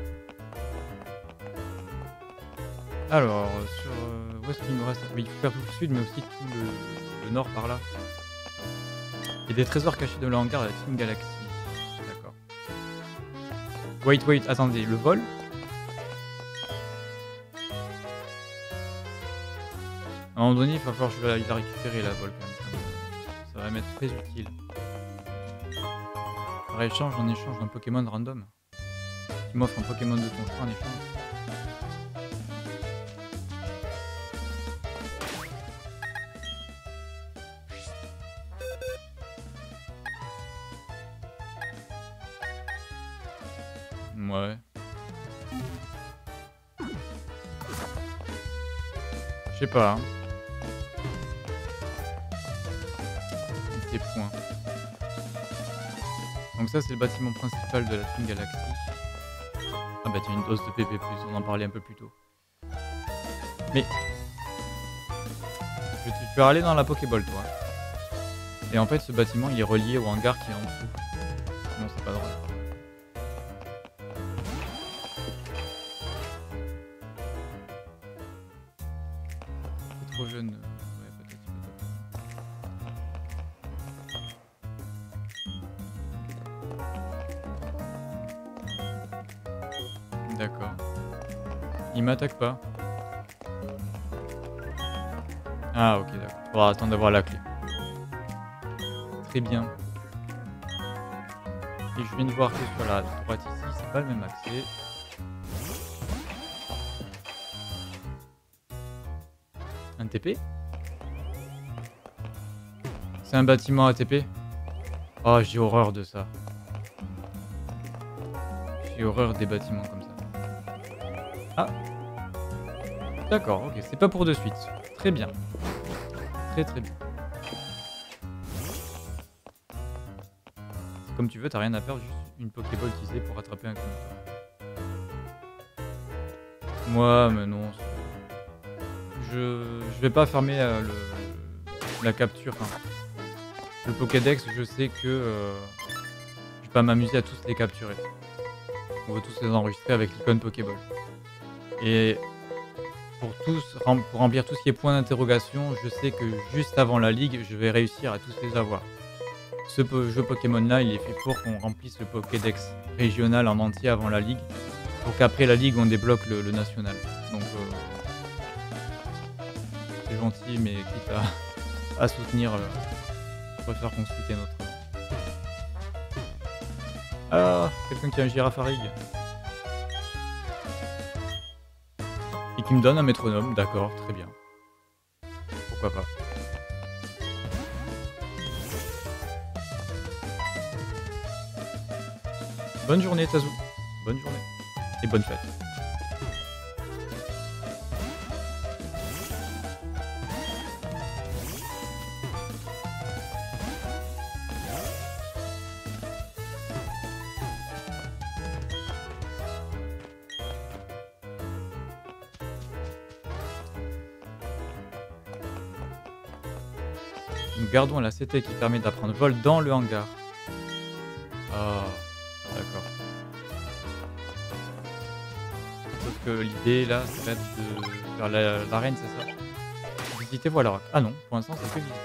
Alors, sur... Euh, où est-ce qu'il nous reste? Oui, il faut faire tout le sud, mais aussi tout le, le nord par là. Il y a des trésors cachés dans le hangar de la Team Galaxy. D'accord. Wait, wait, attendez, le vol? À un moment donné, il va falloir que je la, la récupérer la vol quand même. Ça va m'être très utile. Par échange, en échange d'un Pokémon random. Tu m'offres un Pokémon de ton choix en échange. Ouais. Je sais pas. Hein. Des points. Donc ça c'est le bâtiment principal de la Team Galaxy. Ah bah tiens, une dose de P P plus, on en parlait un peu plus tôt. Mais... Tu, tu vas aller dans la Pokéball toi. Et en fait ce bâtiment il est relié au hangar qui est en dessous. Sinon c'est pas drôle. C'est trop jeune. Ouais peut-être. D'accord. Il m'attaque pas. Ah ok d'accord. On va attendre d'avoir la clé. Très bien. Et je viens de voir que sur la droite ici, c'est pas le même accès. Un T P? C'est un bâtiment A T P? Oh, j'ai horreur de ça. J'ai horreur des bâtiments comme ça. Ah. D'accord, ok, c'est pas pour de suite. Très bien. Très très bien. Comme tu veux, t'as rien à faire, juste une Pokéball utilisée pour rattraper un conducteur. Moi, mais non. Je, je vais pas fermer euh, le, la capture. Hein. Le Pokédex, je sais que euh, je vais pas m'amuser à tous les capturer. On va tous les enregistrer avec l'icône Pokéball. Et pour, tous, pour remplir tout ce qui est point d'interrogation, je sais que juste avant la ligue, je vais réussir à tous les avoir. Ce jeu Pokémon là, il est fait pour qu'on remplisse le Pokédex régional en entier avant la ligue, pour qu'après la ligue on débloque le, le national. Donc euh, c'est gentil, mais quitte à, à soutenir, euh, je préfère qu'on soutienne notre. Ah, quelqu'un qui a un Girafarig et qui me donne un métronome, d'accord, très bien. Pourquoi pas. Bonne journée Tazou, bonne journée et bonne fête. Nous gardons la C T qui permet d'apprendre vol dans le hangar. Ah. D'accord. Sauf que l'idée là, c'est de faire l'arène, la, c'est ça? Visiter Voilarock. Ah non, pour l'instant, c'est que visiter.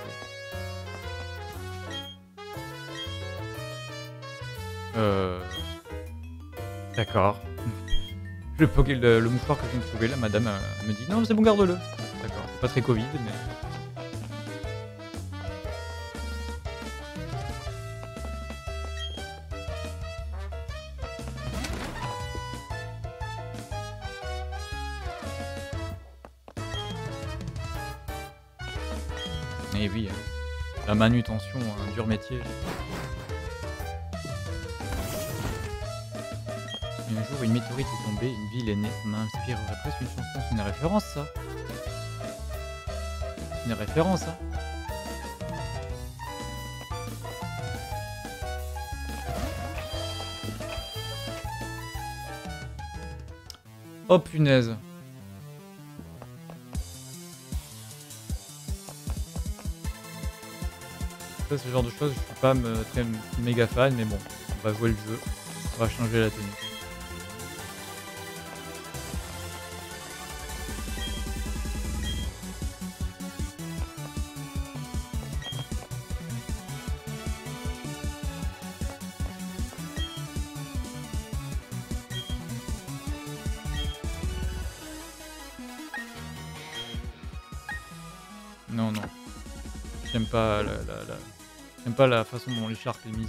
Euh... D'accord. Le, le, le mouchoir que je viens de trouver là, madame euh, me dit non, c'est bon, garde-le. D'accord, c'est pas très Covid, mais. Et oui, la manutention, un dur métier. Un jour, une météorite est tombée, une ville est née, ça m'inspirerait presque une chanson. C'est une référence, ça. C'est une référence, ça. Oh punaise. Ça, ce genre de choses, je suis pas me, très méga fan, mais bon, on va jouer le jeu, on va changer la tenue. Non, non. J'aime pas la, la, la... J'aime pas la façon dont les chartes est mise.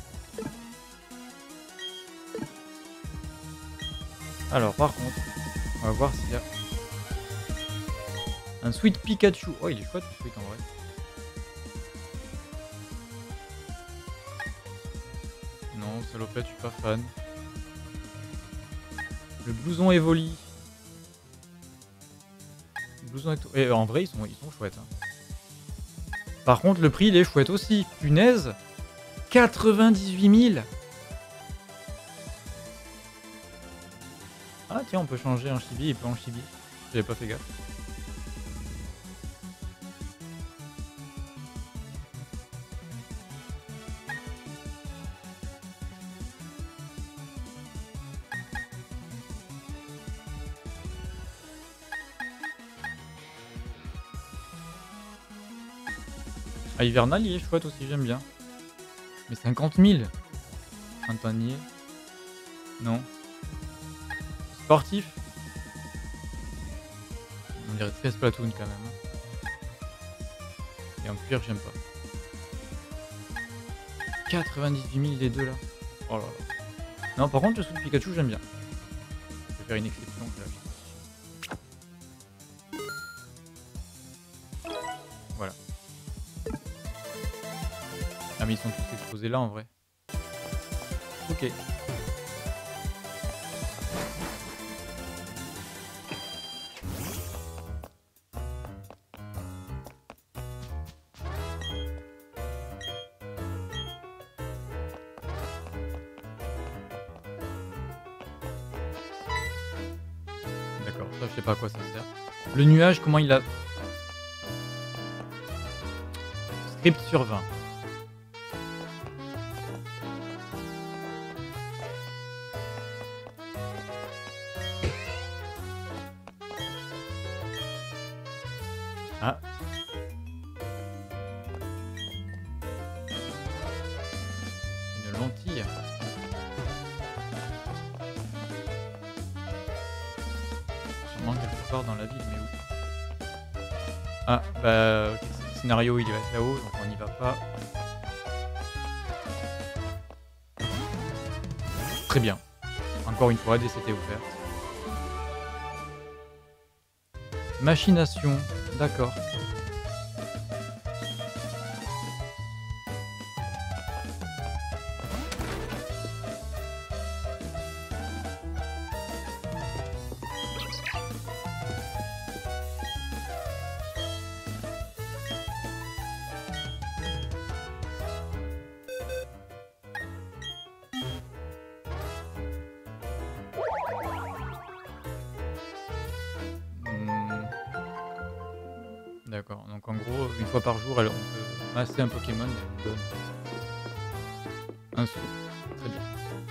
Alors, par contre, on va voir s'il y a un Sweet Pikachu. Oh, il est chouette, le Sweet, en vrai. Non, salopette, je suis pas fan. Le blouson Evoli. Le blouson est... Et en vrai, ils sont, ils sont chouettes. Hein. Par contre, le prix, il est chouette aussi. Punaise, quatre-vingt-dix-huit mille. Ah tiens, on peut changer un chibi, il peut en chibi. J'avais pas fait gaffe. Ah, Hivernal, il est chouette aussi, j'aime bien. Mais cinquante mille. Printanier. Non. Sportif. On dirait très Splatoon quand même. Et en cuir, j'aime pas. quatre-vingt-dix-huit mille les deux là. Oh là là. Non, par contre, le Sweet Pikachu, j'aime bien. Je vais faire une exception. Là. mais ils sont tous exposés là en vrai. Ok. D'accord, ça je sais pas à quoi ça sert. Le nuage, comment il a... Script sur vingt. Ah. Une lentille. Sûrement quelque part dans la ville, mais où? Ah, bah, ok, le scénario il va être là-haut, donc on n'y va pas. Très bien. Encore une fois, des C T ouvertes. Machination, d'accord. D'accord, donc en gros, une fois par jour, alors on peut masser un Pokémon et on donne un sou. Très bien.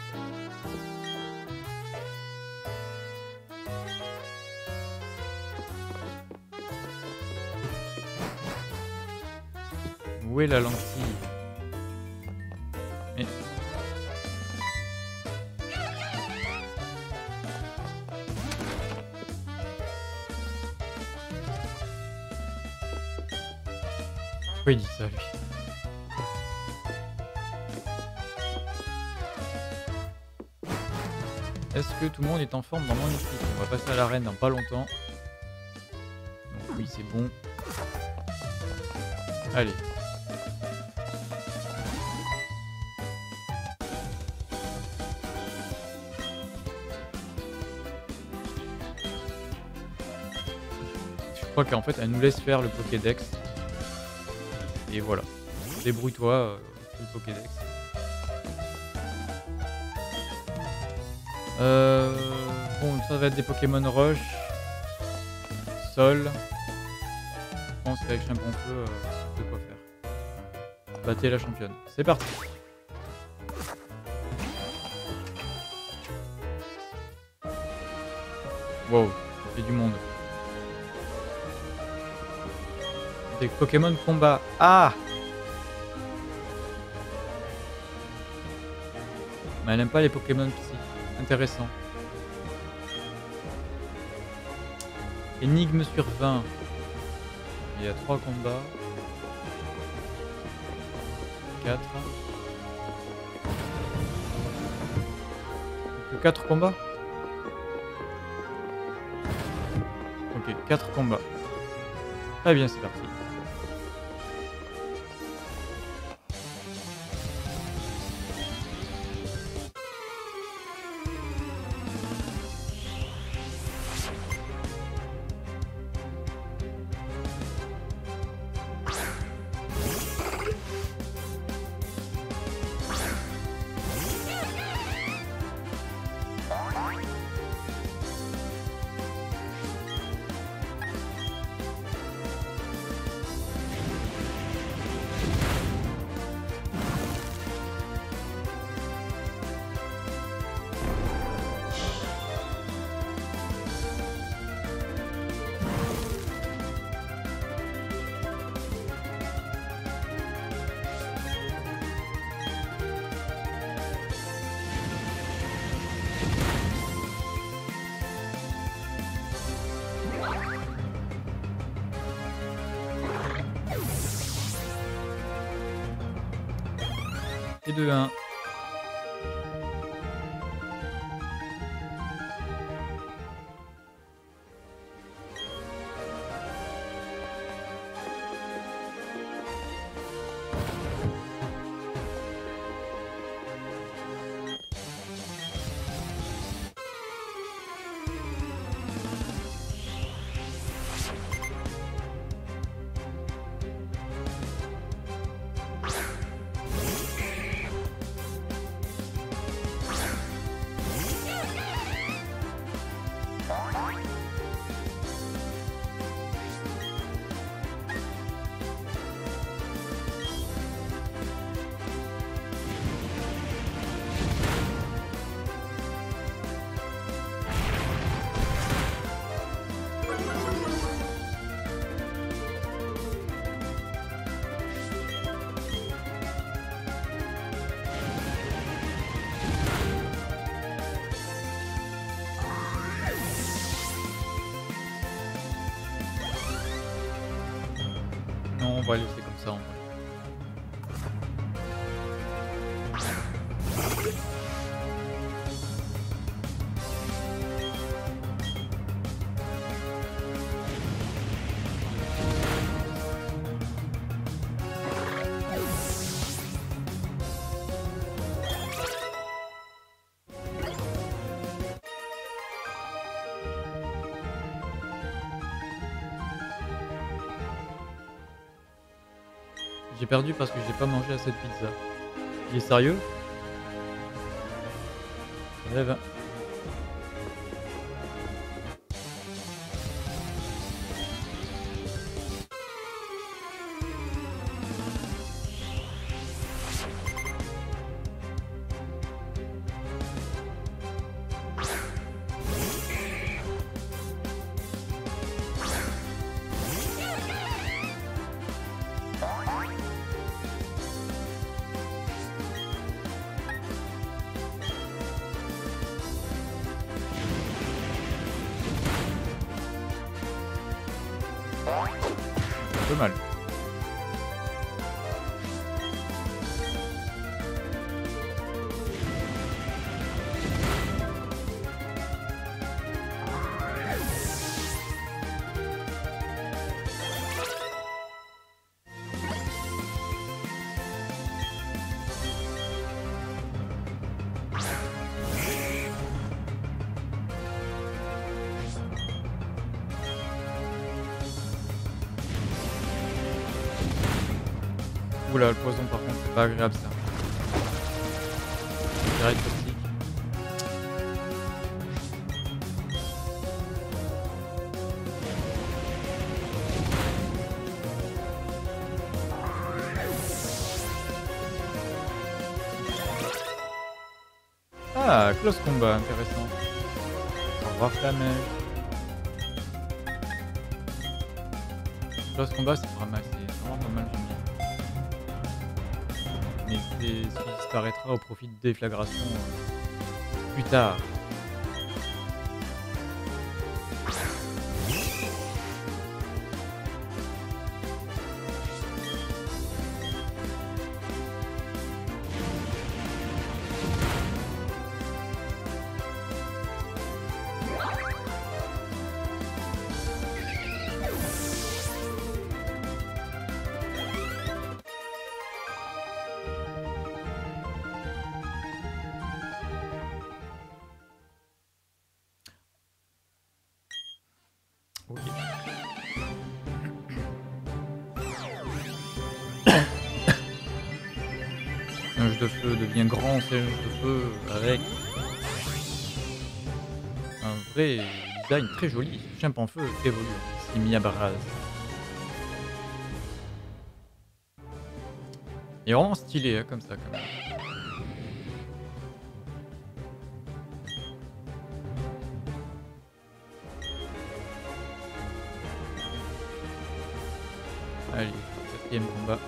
Où est la lentille? Mais... Pourquoi il dit ça, lui? Est-ce que tout le monde est en forme dans mon équipe? On va passer à l'arène dans pas longtemps. Donc oui, c'est bon. Allez. Je crois qu'en fait, elle nous laisse faire le Pokédex. Et voilà. Débrouille-toi, euh, le Pokédex. Euh, bon, ça va être des Pokémon Rush. Sol. Je pense qu'avec Chimponfeu, euh, de quoi faire. Battez la championne. C'est parti. Wow, c'est du monde. Des Pokémon combat. Ah! Mais elle aime pas les Pokémon psy. Intéressant. Énigme sur vingt. Il y a trois combats. quatre. Que quatre combats? Ok, quatre combats. Très bien, c'est parti. Et deux un. On va laisser comme ça en vrai. J'ai perdu parce que j'ai pas mangé assez de pizza. Il est sérieux? Rêve. Un peu mal. Oula, le poison par contre, c'est pas agréable ça. Direct toxique. Ah, close combat, intéressant. Au revoir Flamèche. Close combat, c'est pas mal, c'est vraiment pas mal, j'aime bien. Mais c'est ce qui disparaîtra au profit de déflagration euh, plus tard. Ok. Un jeu de feu devient grand, c'est un jeu de feu avec un vrai design très joli. Chimpanfeu évolue, c'est mis à barrage. Il est vraiment stylé hein, comme ça quand même. Allez, quatrième combat.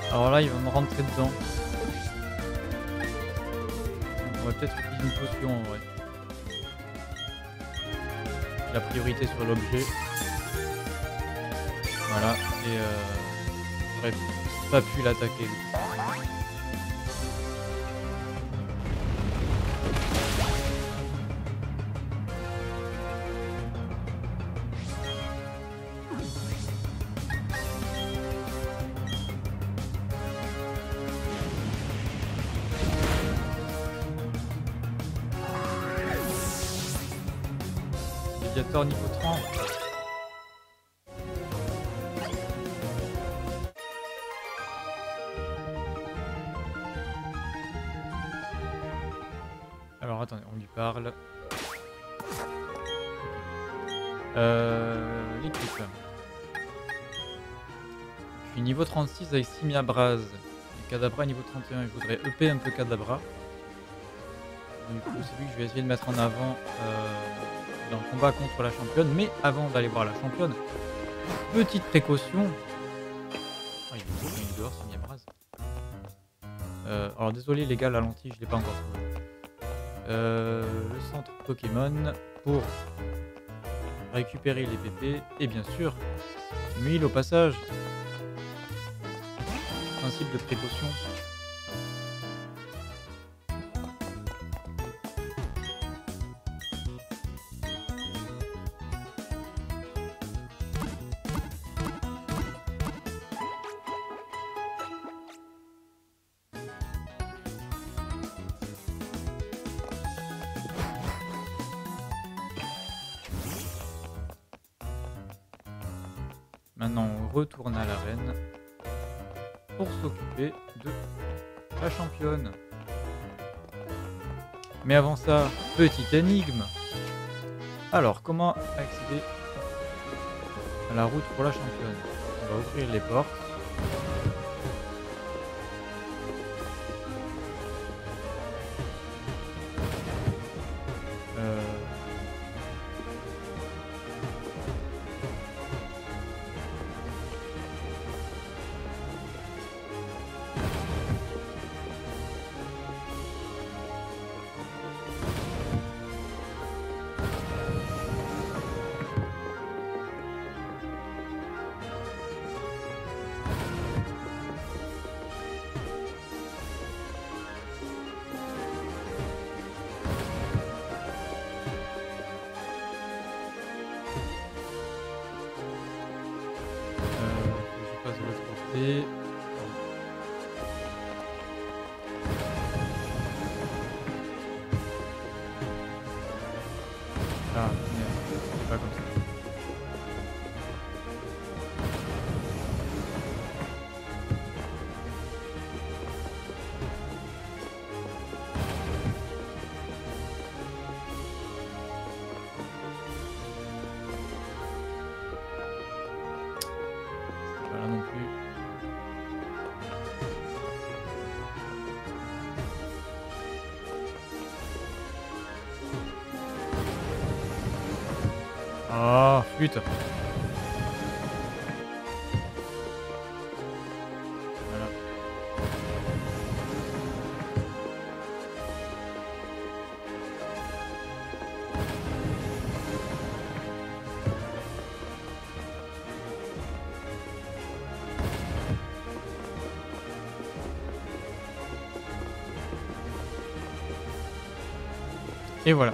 Alors là, il va me rentrer dedans. On va peut-être utiliser une potion en vrai. La priorité sur l'objet. Voilà. Et euh, j'aurais pas pu l'attaquer. Médiator niveau trente. Alors attendez, on lui parle. Euh, L'équipe. Je suis niveau trente-six avec Simia Braz. Et Kadabra niveau trente et un. Je voudrais E P un peu Kadabra. Du coup, c'est lui que je vais essayer de mettre en avant euh, dans le combat contre la championne. Mais avant d'aller voir la championne, petite précaution. Oh, il est beau quand il est dehors, Simia Braz. Euh, alors désolé les gars, la lentille, je l'ai pas encore trouvé. Euh, le centre Pokémon pour récupérer les P P et bien sûr une huile au passage. Principe de précaution. Maintenant, on retourne à l'arène pour s'occuper de la championne. Mais avant ça, petite énigme. Alors, comment accéder à la route pour la championne? On va ouvrir les portes. Euh... Et... Ah, merde, c'est pas comme ça. C'est pas là non plus. Ah, putain. Voilà. Et voilà.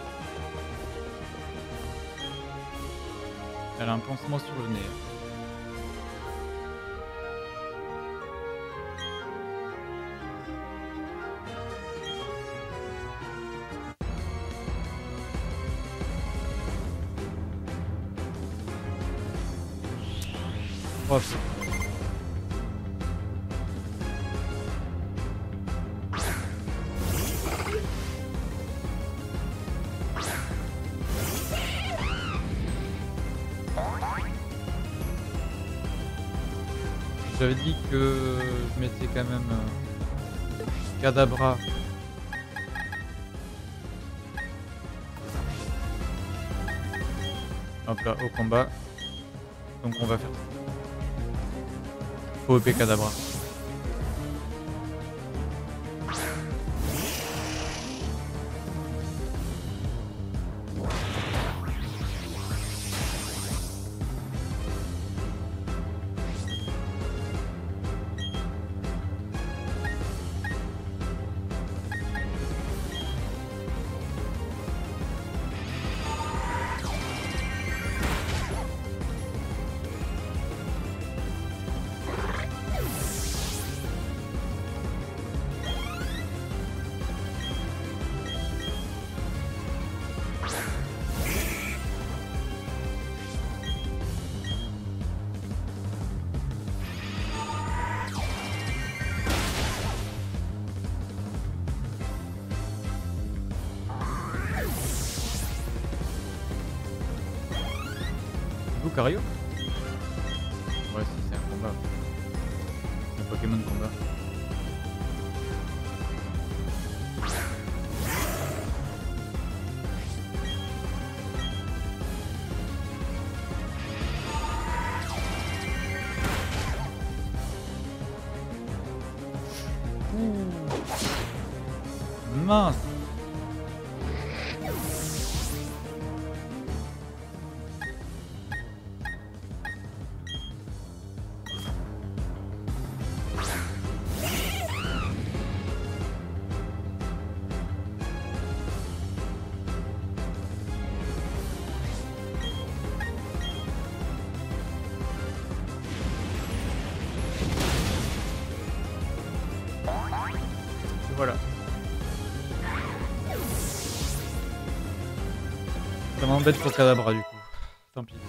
Elle a un pansement sur le nez. Oh, j'avais dit que je mettais quand même euh, Kadabra. Hop là, au combat. Donc on va faire ça. Faut E P Kadabra. Lucario? Ouais, si, c'est un combat. C'est un Pokémon de combat. Mince. Voilà. Ça m'embête pour Kadabra du coup. Tant pis.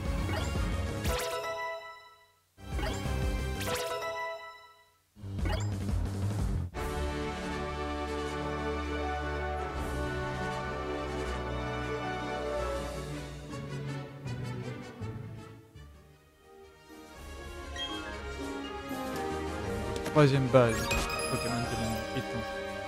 Troisième base. Pokémon de étanche.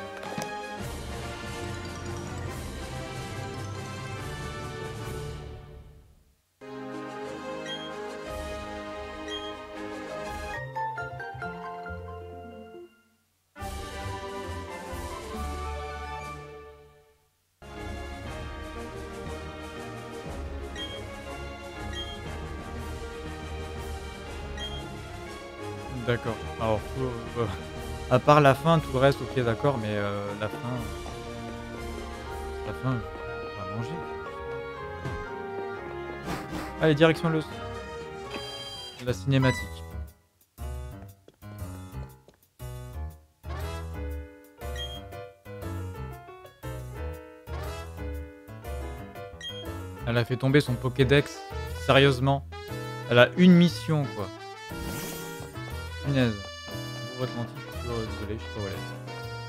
D'accord. Alors, faut, euh, à part la fin, tout le reste, ok, d'accord, mais euh, la fin, la fin, on va manger. Allez, direction l'os. La cinématique. Elle a fait tomber son Pokédex. Sérieusement. Elle a une mission, quoi. Punaise. Pour être menti, je suis toujours désolé, je suis pas où elle est.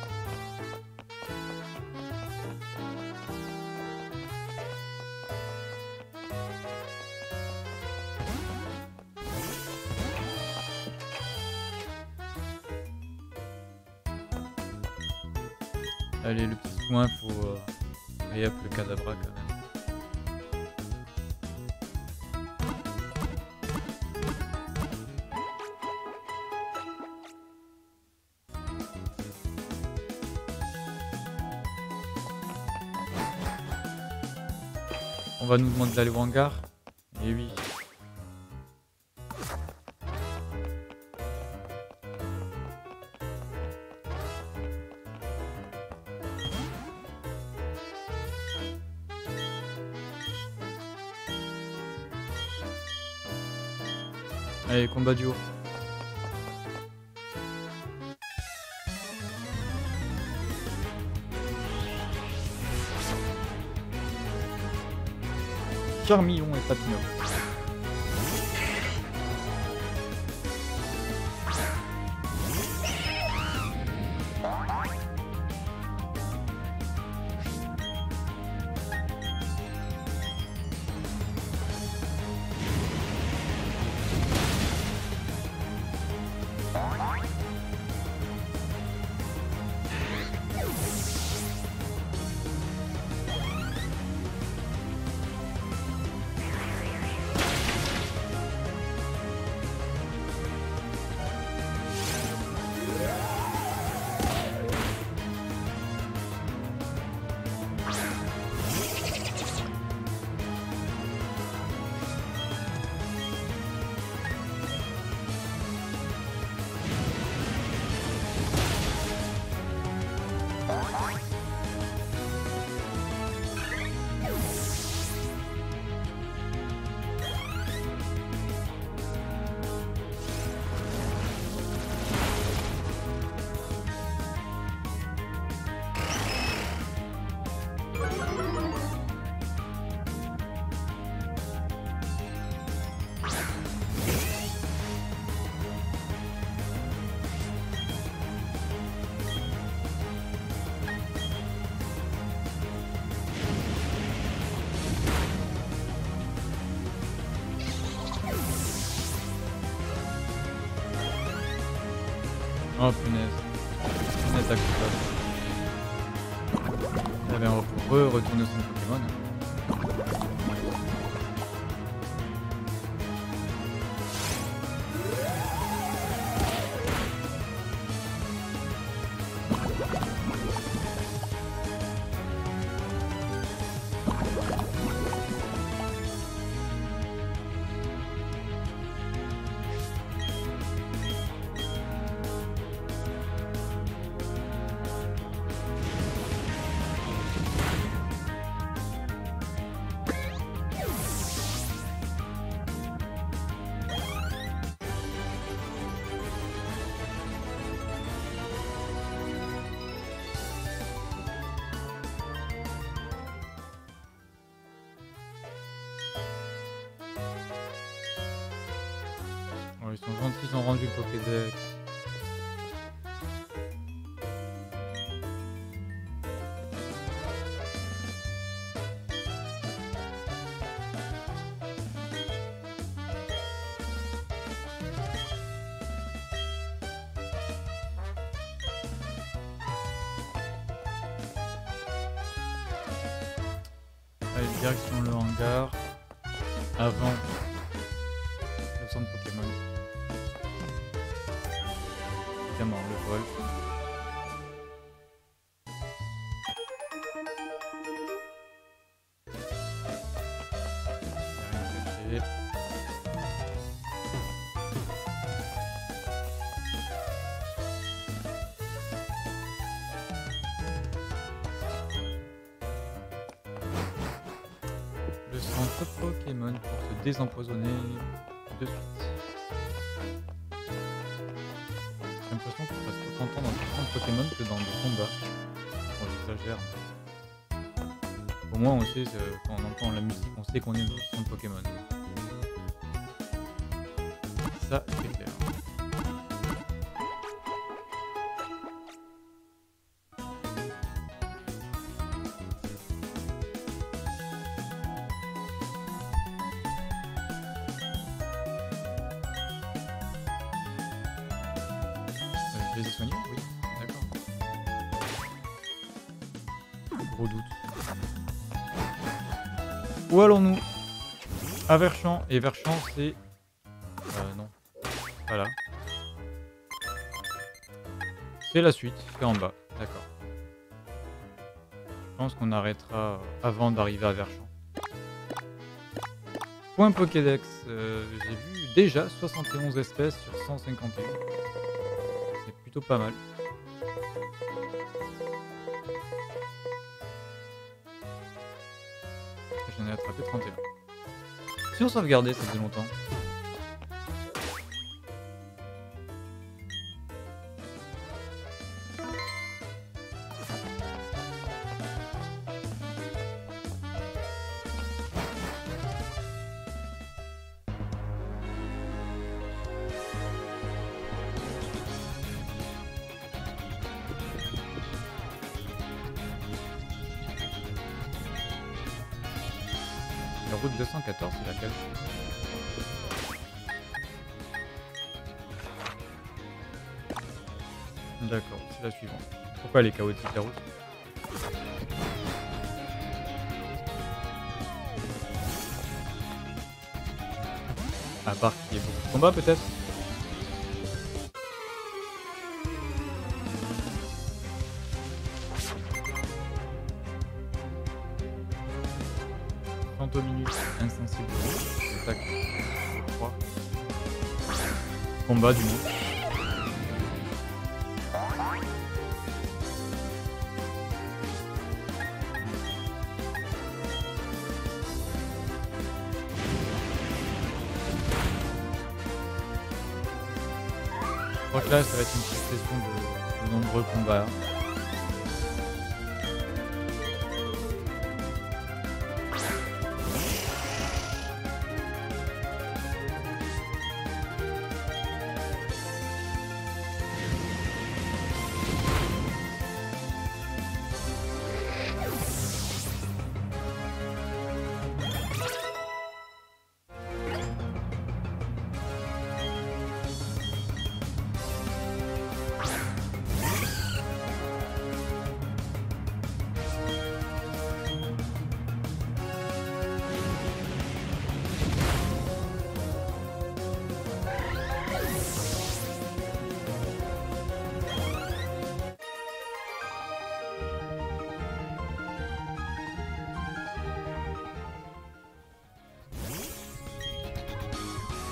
Allez, le petit soin pour euh, réup le Kadabra quand même. On va nous demander d'aller au hangar. Et oui. Allez, combat duo. Charmillon et Papineau. Oh punaise. Une attaque de base. Eh bien, on va re retourner au centre Pokémon. Oh, ils sont gentils, ils ont rendu le Pokédex. Allez, direction le hangar. Avant le centre Pokémon. Évidemment, le vol. Il y a rien caché. Le centre Pokémon pour se désempoisonner de suite. J'ai l'impression qu'on passe autant de temps dans le centre Pokémon que dans des combats. Bon, j'exagère. Au moins on sait, euh, quand on entend la musique, on sait qu'on est dans le centre Pokémon. Ça, c'est clair. Je les ai soignés? Oui, d'accord. Gros doute. Où allons-nous? À Verchamp. Et Verchamp, c'est... Euh, non. Voilà. C'est la suite, c'est en bas. D'accord. Je pense qu'on arrêtera avant d'arriver à Verchamp. Point Pokédex. Euh, J'ai vu déjà soixante et onze espèces sur cent cinquante et un. C'est plutôt pas mal. J'en ai attrapé trente et un. Si on sauvegardait, ça faisait longtemps. La route deux cent quatorze, c'est laquelle? D'accord, c'est la suivante. Pourquoi elle est chaotique la route? À part qu'il y ait beaucoup de combats peut-être? Minutes, insensible. Attaque, je crois. Combat du moins. Je crois que là ça va être une succession de, de nombreux combats.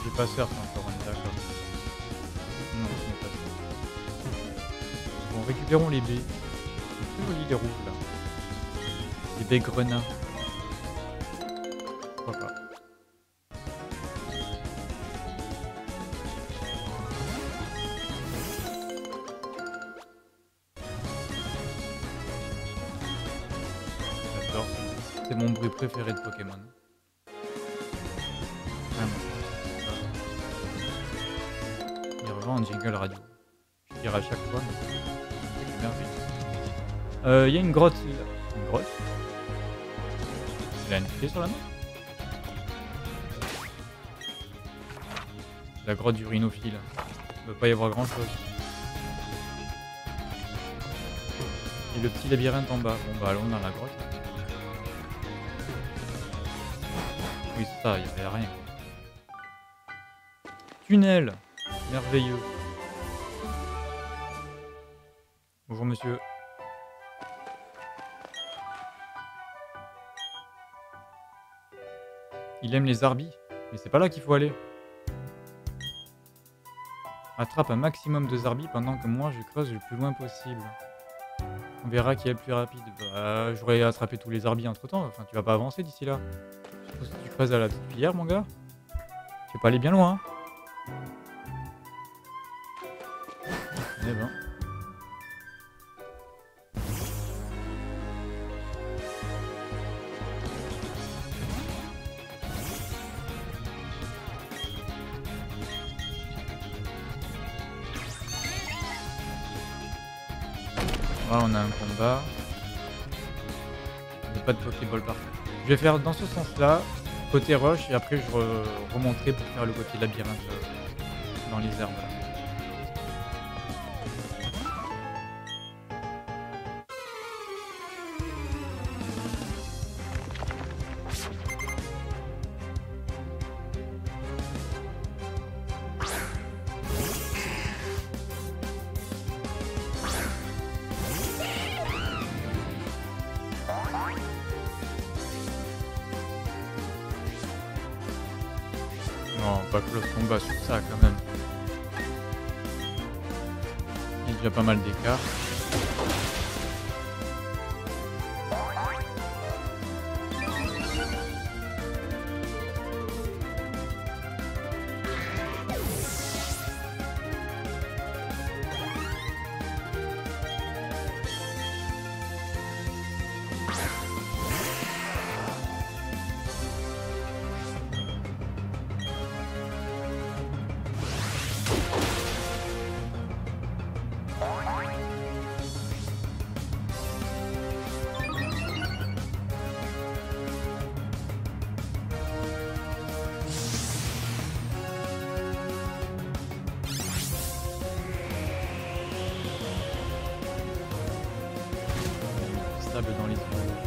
J'ai pas surf encore, on est d'accord. Non, ce n'est pas ça. Bon, récupérons les baies. C'est plus joli les rouges là. Les baies grenats. Pourquoi pas. J'adore. C'est mon bruit préféré de Pokémon. Vraiment. Il revend en jingle radio. Je dirais à chaque fois, mais c'est merveilleux. Euh, il y a une grotte. Une grotte. Il a une clé sur la main. La grotte du rhinophile. Il ne doit pas y avoir grand chose. Et le petit labyrinthe en bas. Bon bah allons dans la grotte. Oui c'est ça, il n'y avait rien. Tunnel. Merveilleux. Bonjour monsieur. Il aime les arbis. Mais c'est pas là qu'il faut aller. Attrape un maximum de zarbis pendant que moi je creuse le plus loin possible. On verra qui est le plus rapide. Bah, j'aurais attrapé tous les zarbis entre temps. Enfin, tu vas pas avancer d'ici là. Je suppose que tu creuses à la petite filière, mon gars. Tu vas pas aller bien loin. Eh ben. Là, on a un combat. Il n'y a pas de Pokéball parfait. Je vais faire dans ce sens-là, côté roche, et après je re remonterai pour faire le côté labyrinthe euh, dans les herbes. Là. Non, pas close combat sur ça quand même. Il y a déjà pas mal d'écart. Dans les yeux.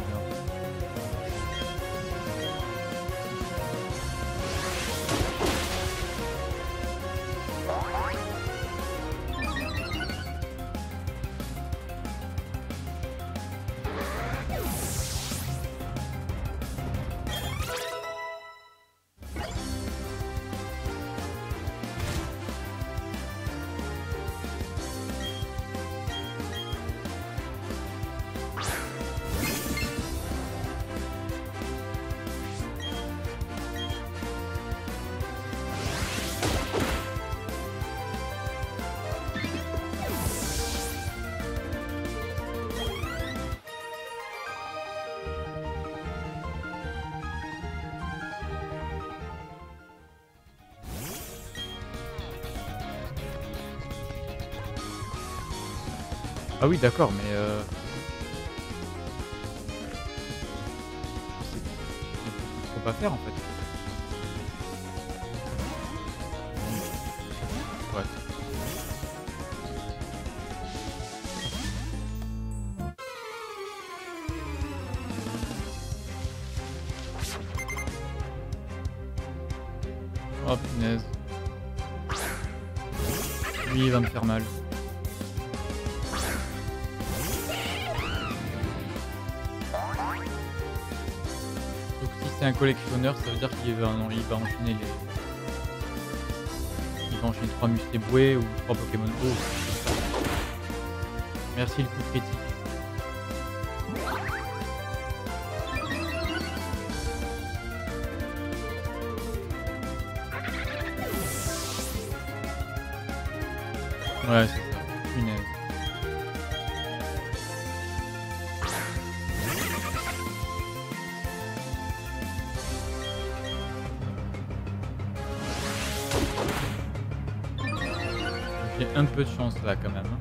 Ah oui, d'accord, mais euh... c'est trop pas faire en fait. Ouais. Oh punaise. Lui il va me faire mal. C'est un collectionneur, ça veut dire qu'il va, il va enchaîner les, peux enchaîner trois Mustébroués ou trois Pokémon Go. Merci le coup critique. Ouais, c'est ça. Punaise. J'ai un peu de chance là quand même.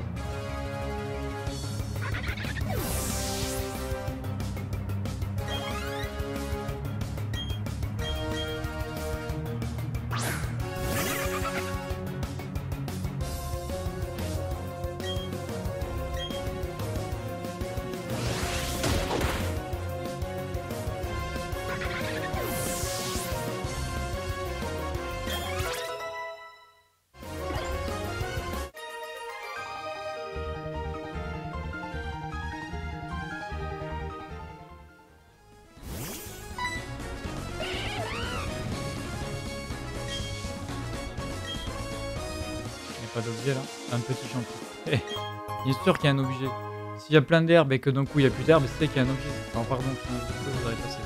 Pas d'objet là. Un petit champion. Bien sûr qu'il y a un objet. S'il y a plein d'herbe et que d'un coup il n'y a plus d'herbe, c'est qu'il y a un objet. Alors pardon, je vous aurais passé.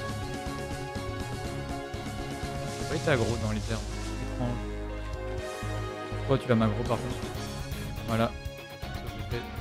J'ai pas été aggro dans les herbes. C'est étrange. Toi tu vas m'aggro par contre. Voilà. Ça c'est fait.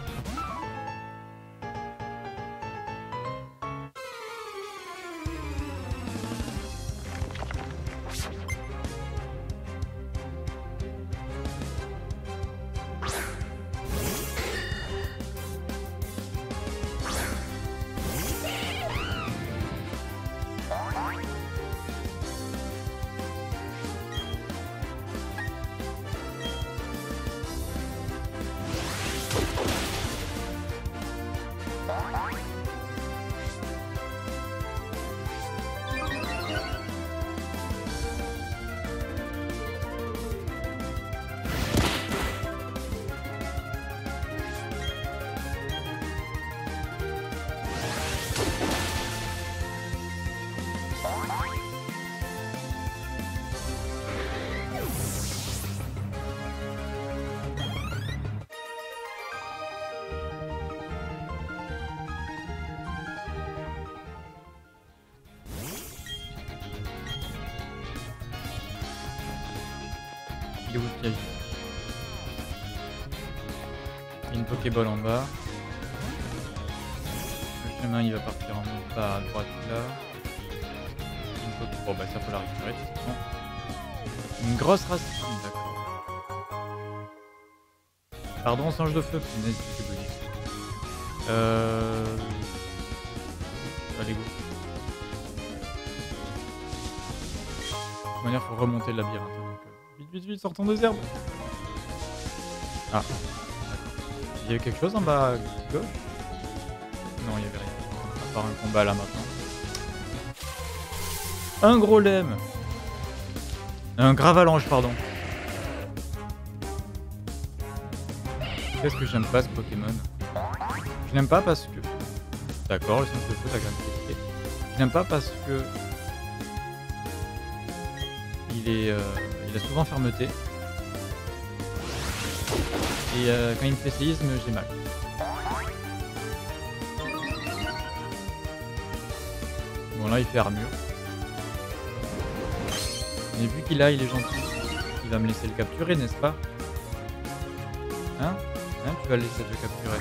Il est où le piège? Il y a une Pokéball en bas. Le chemin il va partir en bas à droite là. Une Poké... Bon bah ça faut la récupérer de toute façon. Une grosse racine, d'accord. Pardon, singe de feu, punaise, c'est bugué. Euh... Allez go. De toute manière faut remonter le labyrinthe. Vite, vite, vite, sortons des herbes. Ah. Il y avait quelque chose en bas à gauche? Non, il n'y avait rien. À part un combat là maintenant. Un gros lemme. Un gravalanche, pardon. Qu'est-ce que j'aime pas ce Pokémon? Je n'aime pas parce que... D'accord, le sens de feu, t'as quand même critiqué. Je n'aime pas parce que... Il est... Euh... Il a souvent fermeté. Et euh, quand il me fait séisme, j'ai mal. Bon là il fait armure. Mais vu qu'il a, il est gentil. Il va me laisser le capturer, n'est-ce pas? Hein? Hein? Tu vas le laisser te capturer.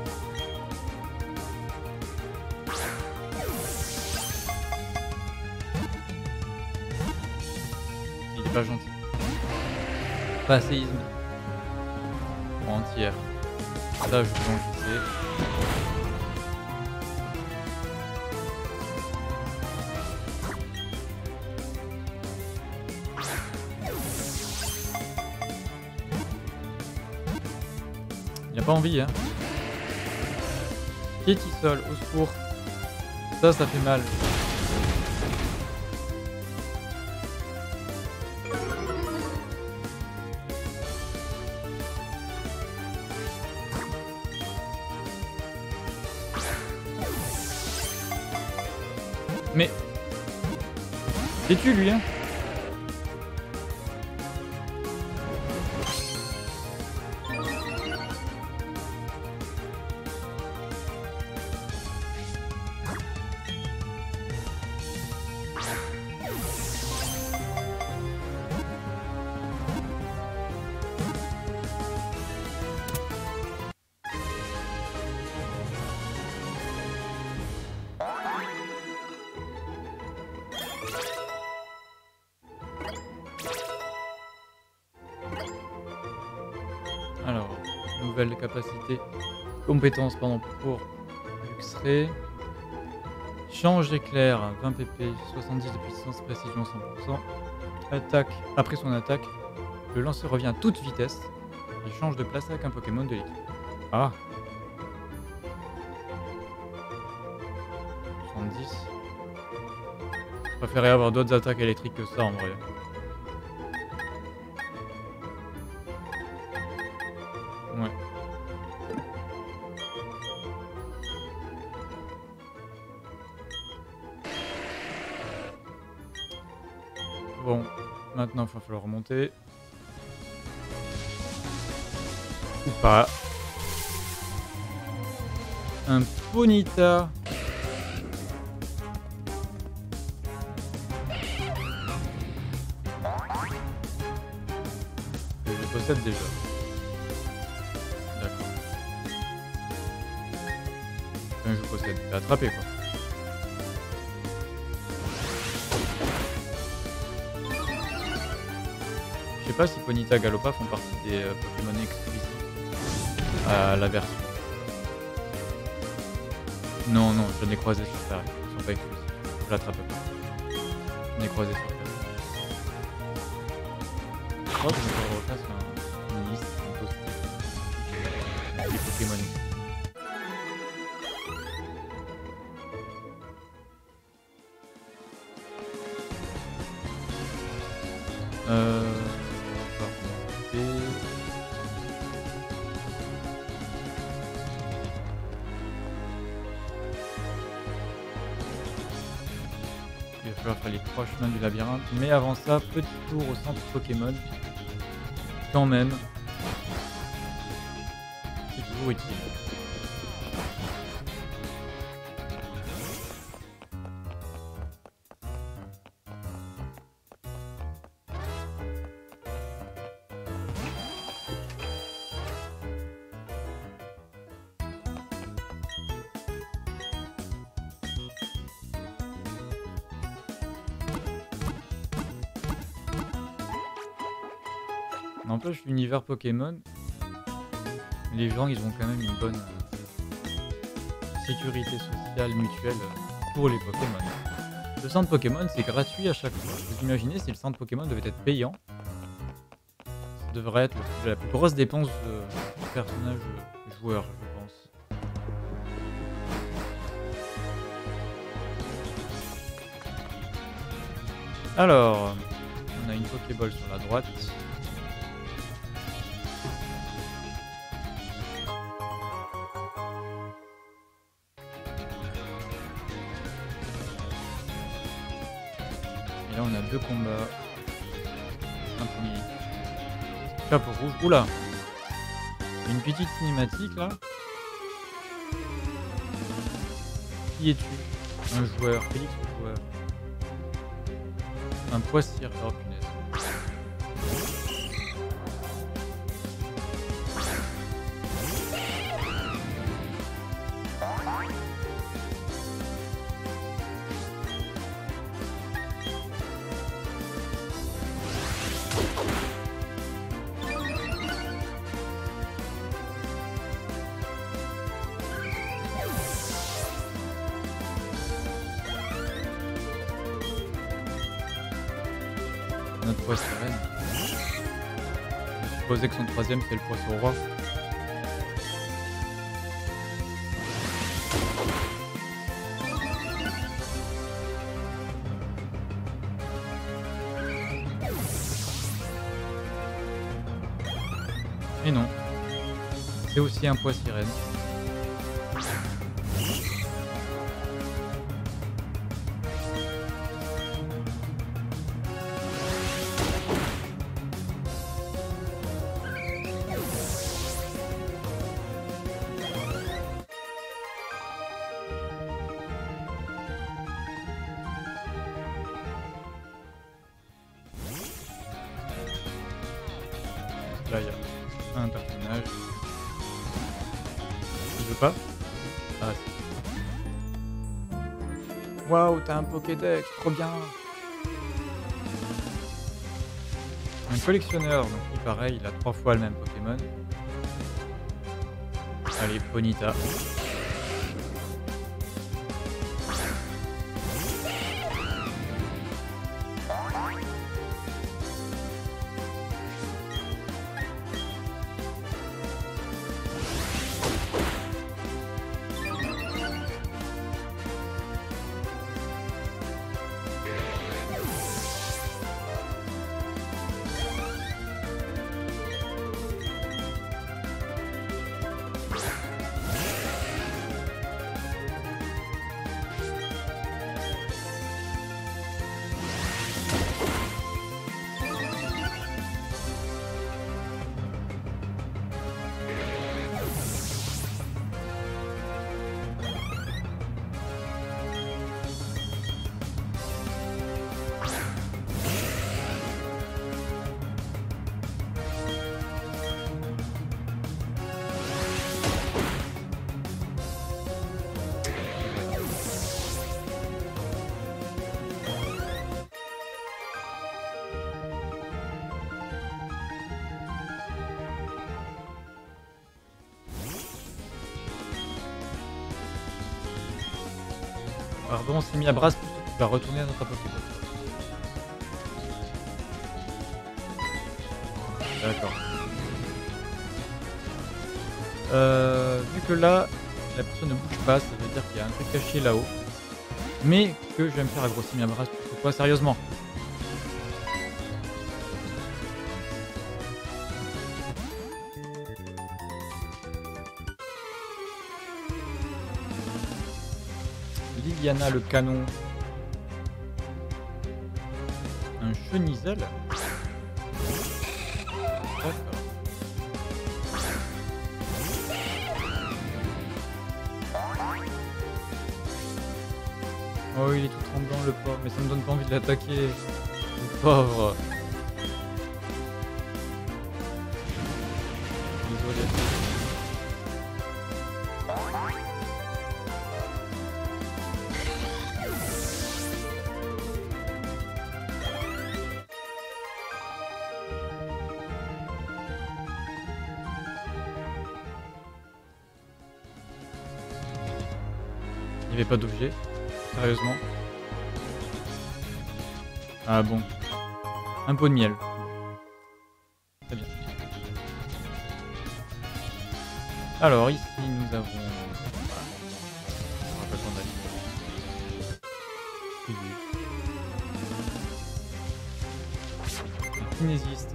Il est pas gentil. Pas séisme. Entière. Ça, je vous en sais. Il a pas envie, hein. Piétisol, au secours. Ça, ça fait mal. Mais... C'est tu lui, hein? nouvelle capacité, compétence pardon, pour Luxray. Change éclair, vingt P P, soixante-dix de puissance, précision cent pour cent. Attaque, après son attaque, le lancer revient à toute vitesse et change de place avec un Pokémon de l'équipe. Ah soixante-dix. Je préférais avoir d'autres attaques électriques que ça en vrai. Ouais. Bon, maintenant il va falloir remonter. Ou pas. Un Ponyta. Que je possède déjà. D'accord. Enfin, je possède. Je l'ai attrapé quoi. Je sais pas si Ponyta et Galopa font partie des euh, Pokémon exclusifs à la version. Non, non, je l'ai croisé sur Terre. Ils sont pas exclusifs. Je l'attrape pas. Je l'ai croisé sur Terre. Je crois que je vais refaire un, une liste en post-it des Pokémon. Euh... Il va falloir faire les trois chemins du labyrinthe. Mais avant ça, petit tour au centre Pokémon. Quand même. C'est toujours utile. N'empêche, l'univers Pokémon, les gens ils ont quand même une bonne euh, sécurité sociale mutuelle pour les Pokémon. Le centre Pokémon c'est gratuit à chaque fois. Vous imaginez si le centre Pokémon devait être payant, ça devrait être la plus grosse dépense de personnages joueurs, je pense. Alors, on a une Pokéball sur la droite. Là on a deux combats. Un premier. Chapeau rouge. Oula! Une petite cinématique là. Qui es-tu? Un joueur. Félix le joueur. Un poissire. Oh punaise. Notre poisson reine. Je supposais que son troisième c'est le poisson roi. Et non. C'est aussi un poisson sirène. Là, il y a un personnage. Il veut pas? Ah, si. Waouh, t'as un Pokédex, trop bien! Un collectionneur, donc il pareil, il a trois fois le même Pokémon. Allez, Bonita. Pardon, on s'est mis à Brass, tu vas retourner à notre Pokéball. D'accord. Euh, vu que là, la personne ne bouge pas, ça veut dire qu'il y a un truc caché là-haut. Mais que je vais me faire aggrossir à Brass, pourquoi sérieusement? Liliana le canon. Un Chenizel. D'accord. Oh, il est tout tremblant le pauvre, mais ça me donne pas envie de l'attaquer. Le pauvre. Désolé. Il n'y avait pas d'objet. Sérieusement. Ah bon. Un pot de miel. Très bien. Alors ici nous avons... Voilà. On va pas s'en aller. Un kinésiste.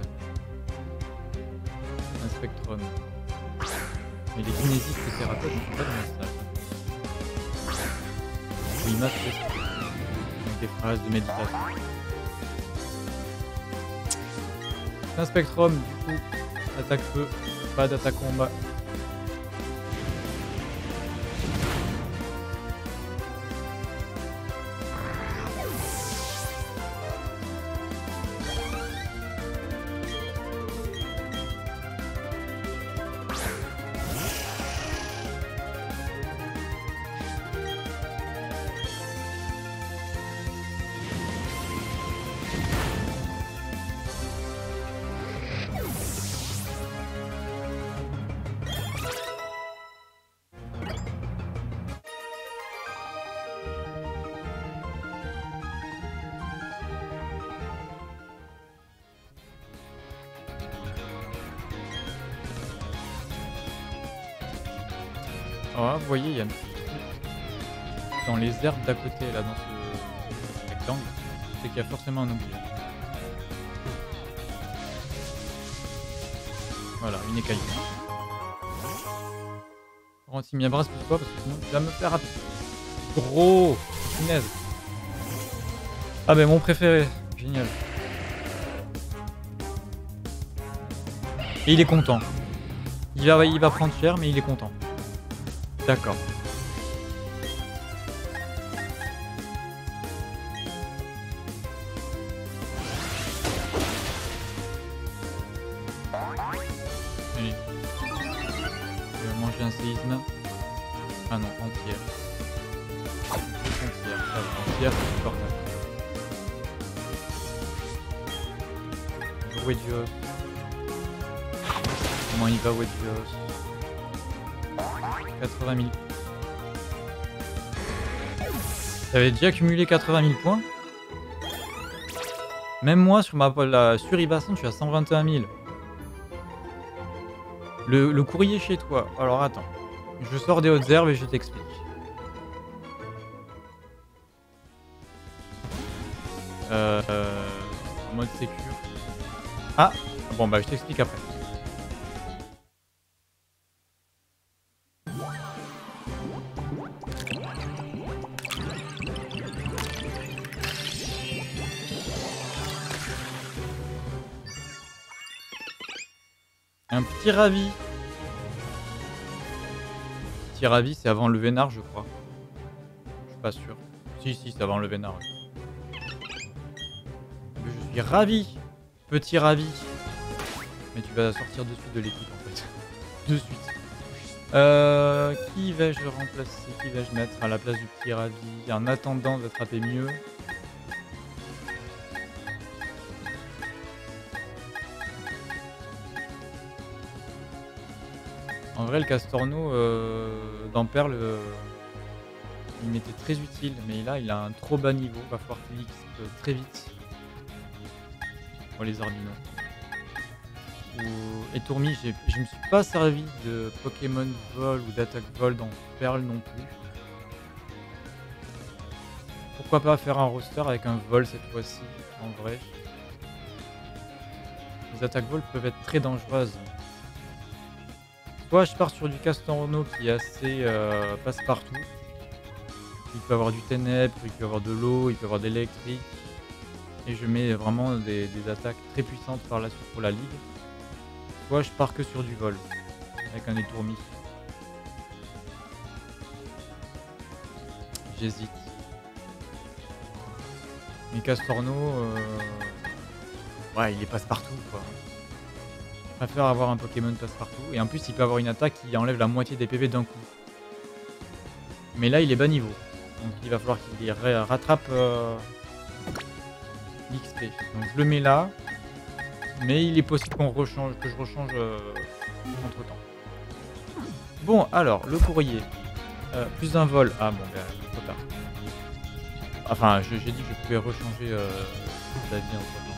Un spectrum. Mais les kinésistes et thérapeutes ne sont pas dans la salle. Oui, ma avec des phrases de méditation. C'est un spectrum, du coup, attaque feu, pas d'attaque combat. Ah, vous voyez, il y a un petit truc dans les herbes d'à côté, là, dans ce rectangle. C'est qu'il y a forcément un objet. Voilà, une écaille. Rentime brasse, pourquoi? Parce que sinon, tu vas me faire gros punaise. Ah, ben mon préféré. Génial. Et il est content. Il va, il va prendre cher, mais il est content. D'accord. Allez. Je vais manger un séisme. Ah non, entière. Entière, ça va. Entière, c'est supportable. Wedgeos. Comment il va, Wedgeos? quatre-vingt mille. T'avais déjà accumulé quatre-vingt mille points? Même moi, sur ma la, sur Ibasan, je suis à cent vingt et un mille. Le, le courrier chez toi. Alors attends. Je sors des hautes herbes et je t'explique. Euh, euh, en mode sécure. Ah bon bah je t'explique après. Un petit ravi. Petit ravi, c'est avant le vénard, je crois. Je suis pas sûr. Si, si, c'est avant le vénard. Ouais. Je suis ravi. Petit ravi. Mais tu vas sortir de suite de l'équipe en fait. De suite. Euh, qui vais-je remplacer? Qui vais-je mettre à la place du petit ravi en attendant d'attraper mieux? En vrai, le Castorno euh, dans Perle, euh, il m'était très utile, mais là, il a un trop bas niveau. Va falloir qu'il X euh, très vite. Pour les Arbino. Ou... Et Tourmi, je me suis pas servi de Pokémon Vol ou d'attaque Vol dans Perle non plus. Pourquoi pas faire un roster avec un Vol cette fois-ci, en vrai. Les attaques Vol peuvent être très dangereuses. Soit je pars sur du Castorno qui est assez euh, passe-partout. Il peut avoir du ténèbre, il peut avoir de l'eau, il peut avoir de l'électrique. Et je mets vraiment des, des attaques très puissantes par la suite pour la ligue. Soit je pars que sur du vol, avec un étourmi. J'hésite. Mais Castorno, euh... ouais, il est passe-partout quoi. Je préfère avoir un Pokémon passe-partout. Et en plus, il peut avoir une attaque qui enlève la moitié des P V d'un coup. Mais là, il est bas niveau. Donc il va falloir qu'il rattrape euh, l'X P. Donc je le mets là. Mais il est possible qu'on rechange, que je rechange euh, entre temps. Bon, alors, le courrier. Euh, plus d'un vol. Ah bon, ben, trop tard. Enfin, j'ai dit que je pouvais rechanger euh, toute la vie entre temps.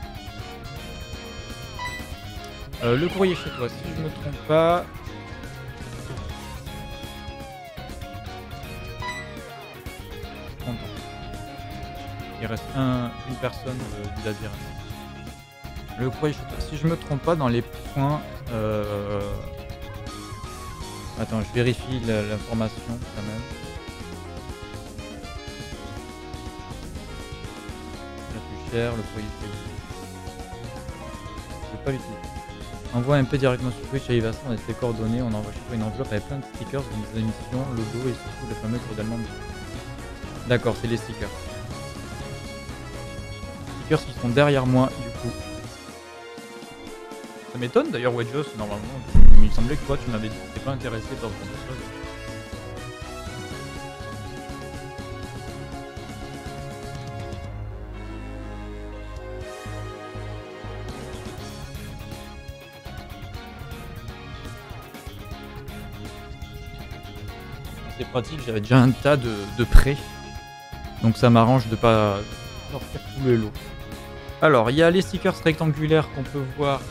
Euh, le courrier chez toi, si je me trompe pas. Content. Il reste un, une personne euh, du labyrinthe. Le courrier chez toi, si je me trompe pas dans les points. Euh... Attends, je vérifie l'information quand même. La plus chère, le courrier chez je vais pas l'utiliser. Envoie un peu directement sur Twitch à Ivason avec ses coordonnées, on envoie chez toi une enveloppe avec plein de stickers, des émissions, logo et surtout le fameux cordialement. D'accord, c'est les stickers. Les stickers qui sont derrière moi du coup. Ça m'étonne d'ailleurs Wedgeos, normalement, il me semblait que toi tu m'avais dit que tu n'étais pas intéressé par ce genre de choses. C'est pratique, j'avais déjà un tas de, de prêts. Donc ça m'arrange de pas leur faire couler l'eau. Alors, il y a les stickers rectangulaires qu'on peut voir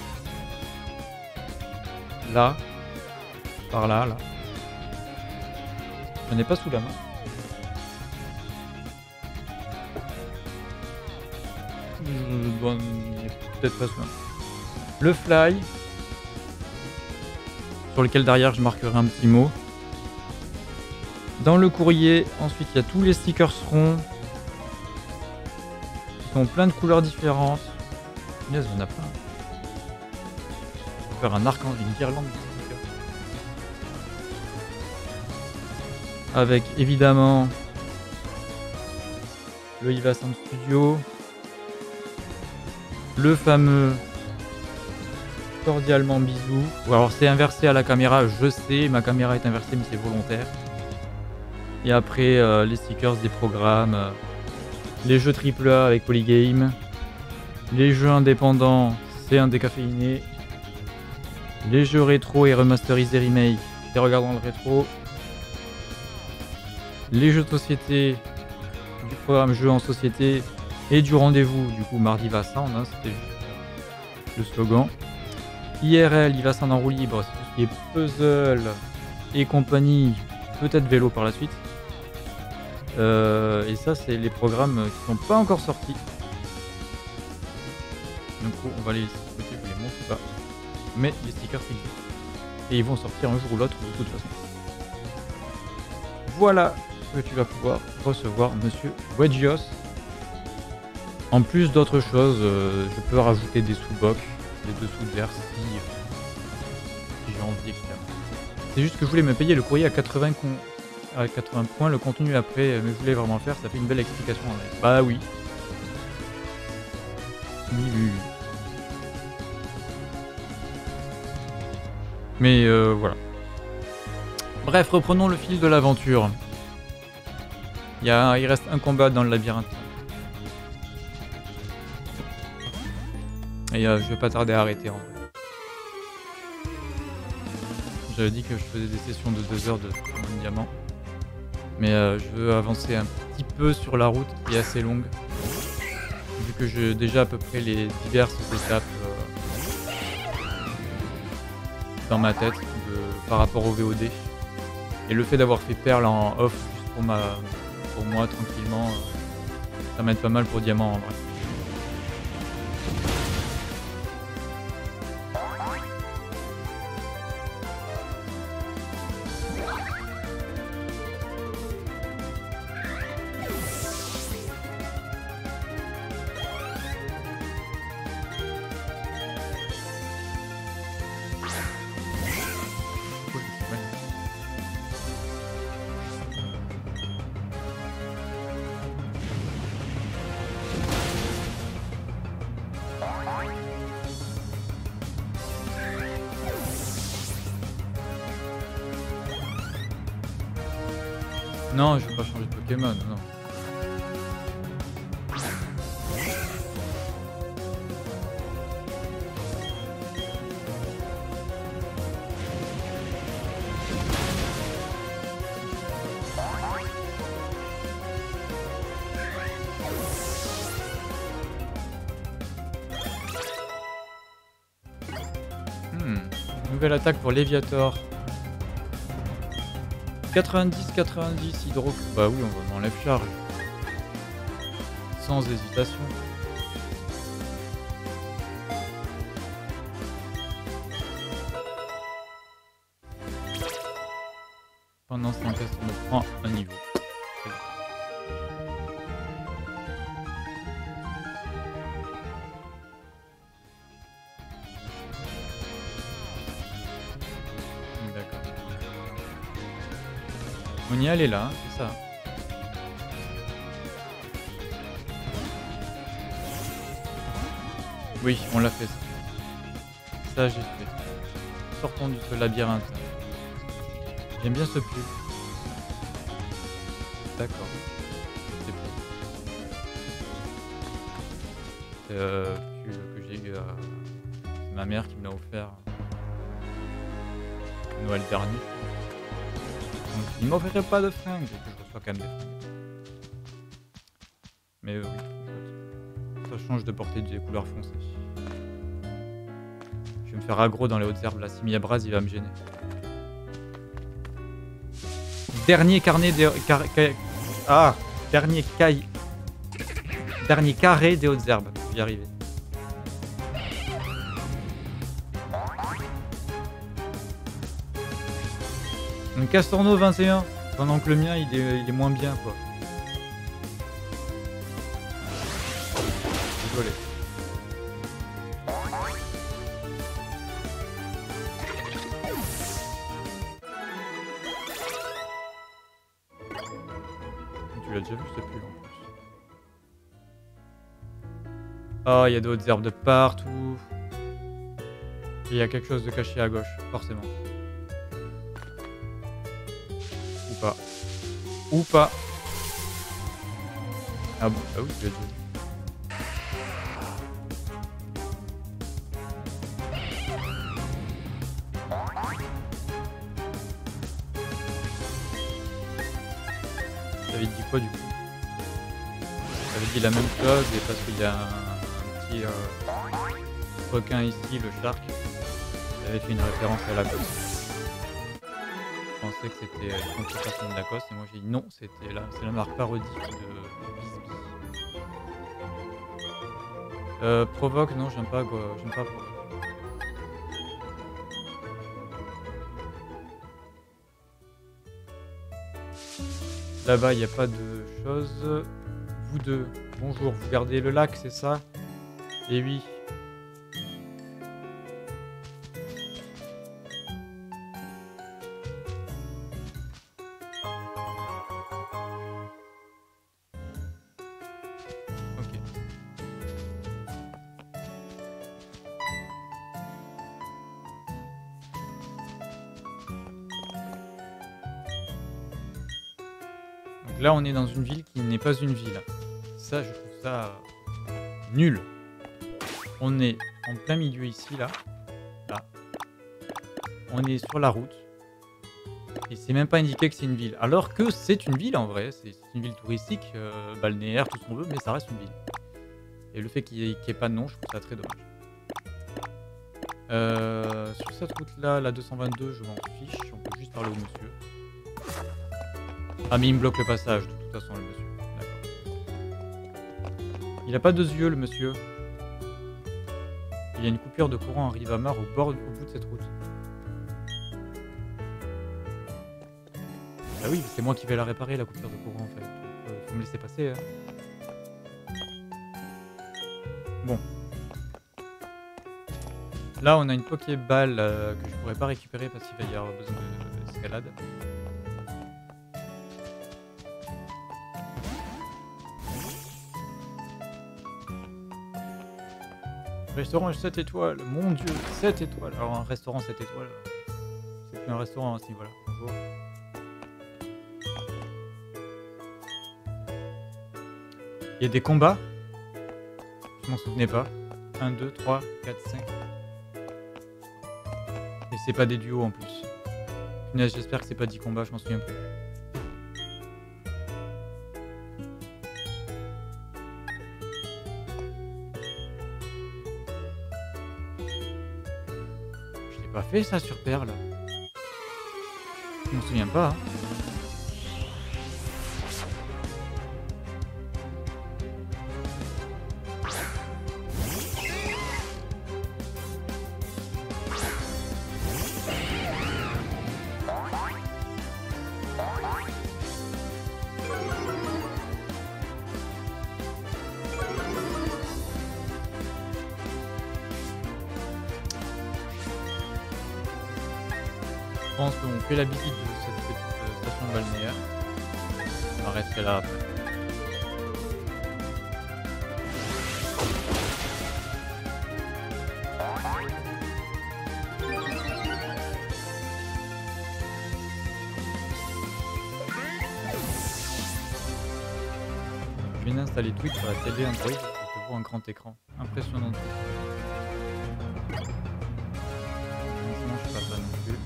là, par là, là. J'en ai pas sous la main. Je dois peut-être pas sous la main. Le fly, sur lequel derrière je marquerai un petit mot. Dans le courrier, ensuite il y a tous les stickers ronds. Qui sont plein de couleurs différentes. Yes, on a plein. On peut faire un arc en une guirlande de stickers. Avec évidemment le Ivasan Studio. Le fameux cordialement bisous. Ou alors c'est inversé à la caméra, je sais, ma caméra est inversée mais c'est volontaire. Et après euh, les stickers des programmes, euh, les jeux triple A avec Polygame, les jeux indépendants, c'est un décaféiné, les jeux rétro et remasterisés remake, des regards dans le rétro. Les jeux de société, du programme jeux en société et du rendez-vous. Du coup, mardi va sound, hein, c'était le slogan. I R L, il va sound en roue libre, c'est tout ce qui est puzzle et compagnie, peut-être vélo par la suite. Euh, et ça, c'est les programmes qui sont pas encore sortis. Du coup, on va les côté, je les montre pas. Mais les stickers existent. Et ils vont sortir un jour ou l'autre de toute façon. Voilà ce que tu vas pouvoir recevoir, monsieur Wedgios. En plus d'autres choses, euh, je peux rajouter des sous-box, des dessous de verre si, euh, si j'ai envie, et cetera. C'est juste que je voulais me payer le courrier à quatre-vingts, con... à quatre-vingts points, le contenu après, mais je voulais vraiment le faire, ça fait une belle explication en live. Bah oui. Oui, oui, oui. Mais euh, voilà. Bref, reprenons le fil de l'aventure. Il, y a, il reste un combat dans le labyrinthe. Et euh, je vais pas tarder à arrêter en vrai. J'avais dit que je faisais des sessions de deux heures de diamant. Mais euh, je veux avancer un petit peu sur la route qui est assez longue. Vu que j'ai déjà à peu près les diverses étapes euh, dans ma tête de, par rapport au V O D. Et le fait d'avoir fait Perle en off juste pour, ma, pour moi tranquillement, euh, ça m'aide pas mal pour diamant en vrai. Non, je vais pas changer de Pokémon, non. Hmm. Nouvelle attaque pour Léviator. quatre-vingt-dix quatre-vingt-dix hydro... Bah oui, on va enlève charge. Sans hésitation. Pendant ce temps, on me prend un niveau. On y allait là, hein, c'est ça. Oui, on l'a fait ça. Ça, j'ai fait. Sortons de ce labyrinthe. J'aime bien ce pull. D'accord. C'est beau. C'est euh, pull que j'ai eu à... C'est ma mère qui me l'a offert. Noël dernier. Il m'offrirait pas de fringues, et que je reçois quand même des fringues. Mais euh, oui, ça change de porter des couleurs foncées. Je vais me faire aggro dans les hautes herbes là, si Miabraz il va me gêner. Dernier carnet des... Car... Ah Dernier caille... Dernier carré des hautes herbes, j'y arrivais. Un Castorno vingt et un, pendant que le mien il est, il est moins bien quoi. Désolé. Tu l'as déjà vu ce pull en plus. Oh, il y a d'autres herbes de partout. Il y a quelque chose de caché à gauche, forcément. Ou pas. Ou pas. Ah bon, ah oui, tu l'as dit. fois du coup. J'avais dit la même chose et parce qu'il y a un, un petit euh, requin ici, le shark, j'avais fait une référence à Lacoste. Je pensais que c'était euh, une contrefaçon de Lacoste et moi j'ai dit non, c'était là, c'est la marque parodique de Bisbee. Euh, provoque, non, j'aime pas, quoi, j'aime pas provoque. Là-bas, il n'y a pas de choses. Vous deux, bonjour, vous gardez le lac, c'est ça? Eh oui. Ok. Donc là, on est dans une ville qui n'est pas une ville. Ça, je trouve ça nul. On est en plein milieu ici, là. Là. On est sur la route. Et c'est même pas indiqué que c'est une ville. Alors que c'est une ville en vrai. C'est une ville touristique, euh, balnéaire, tout ce qu'on veut, mais ça reste une ville. Et le fait qu'il n'y ait, qu'il y ait pas de nom, je trouve ça très dommage. Euh, sur cette route-là, la deux cent vingt-deux, je m'en fiche. On peut juste parler au monsieur. Ah, mais il me bloque le passage, de toute façon, le monsieur. Il a pas deux yeux, le monsieur. Il y a une coupure de courant à Rivamar au bord, au bout de cette route. Ah oui, c'est moi qui vais la réparer, la coupure de courant, en fait. Donc, euh, faut me laisser passer, hein. Bon. Là, on a une Pokéball euh, que je pourrais pas récupérer parce qu'il va y avoir besoin d'escalade. Restaurant sept étoiles, mon dieu, sept étoiles. Alors un restaurant sept étoiles, c'est plus un restaurant à ce niveau-là. Bonjour. Il y a des combats. Je m'en souvenais pas. un, deux, trois, quatre, cinq. Et c'est pas des duos en plus. Punaise, j'espère que c'est pas dix combats, je m'en souviens plus. Pas fait ça sur Perle. Je m'en souviens pas. Hein. Je pense qu'on fait la visite de cette petite euh, station balnéaire. On va rester là après. Je viens d'installer Twitch sur la télé Android et je te vois un grand écran. Impressionnant. Honnêtement, je suis pas fan non plus.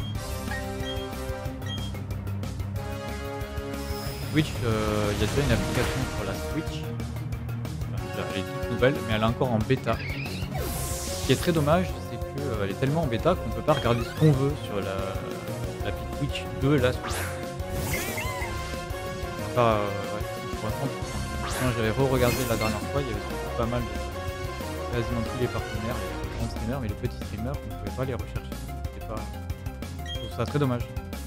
Switch, il euh, y a déjà une application sur la Switch. Enfin, elle est toute nouvelle, mais elle est encore en bêta. Ce qui est très dommage, c'est qu'elle euh, est tellement en bêta qu'on peut pas regarder ce qu'on veut sur la l'appli Twitch de la Switch. Pas, euh, ouais, pour l'instant, quand j'avais re-regardé la dernière fois, il y avait surtout pas mal de quasiment tous les partenaires, les grands streamers, mais les petits streamers, on ne pouvait pas les rechercher. C'était pas... Je trouve ça très dommage.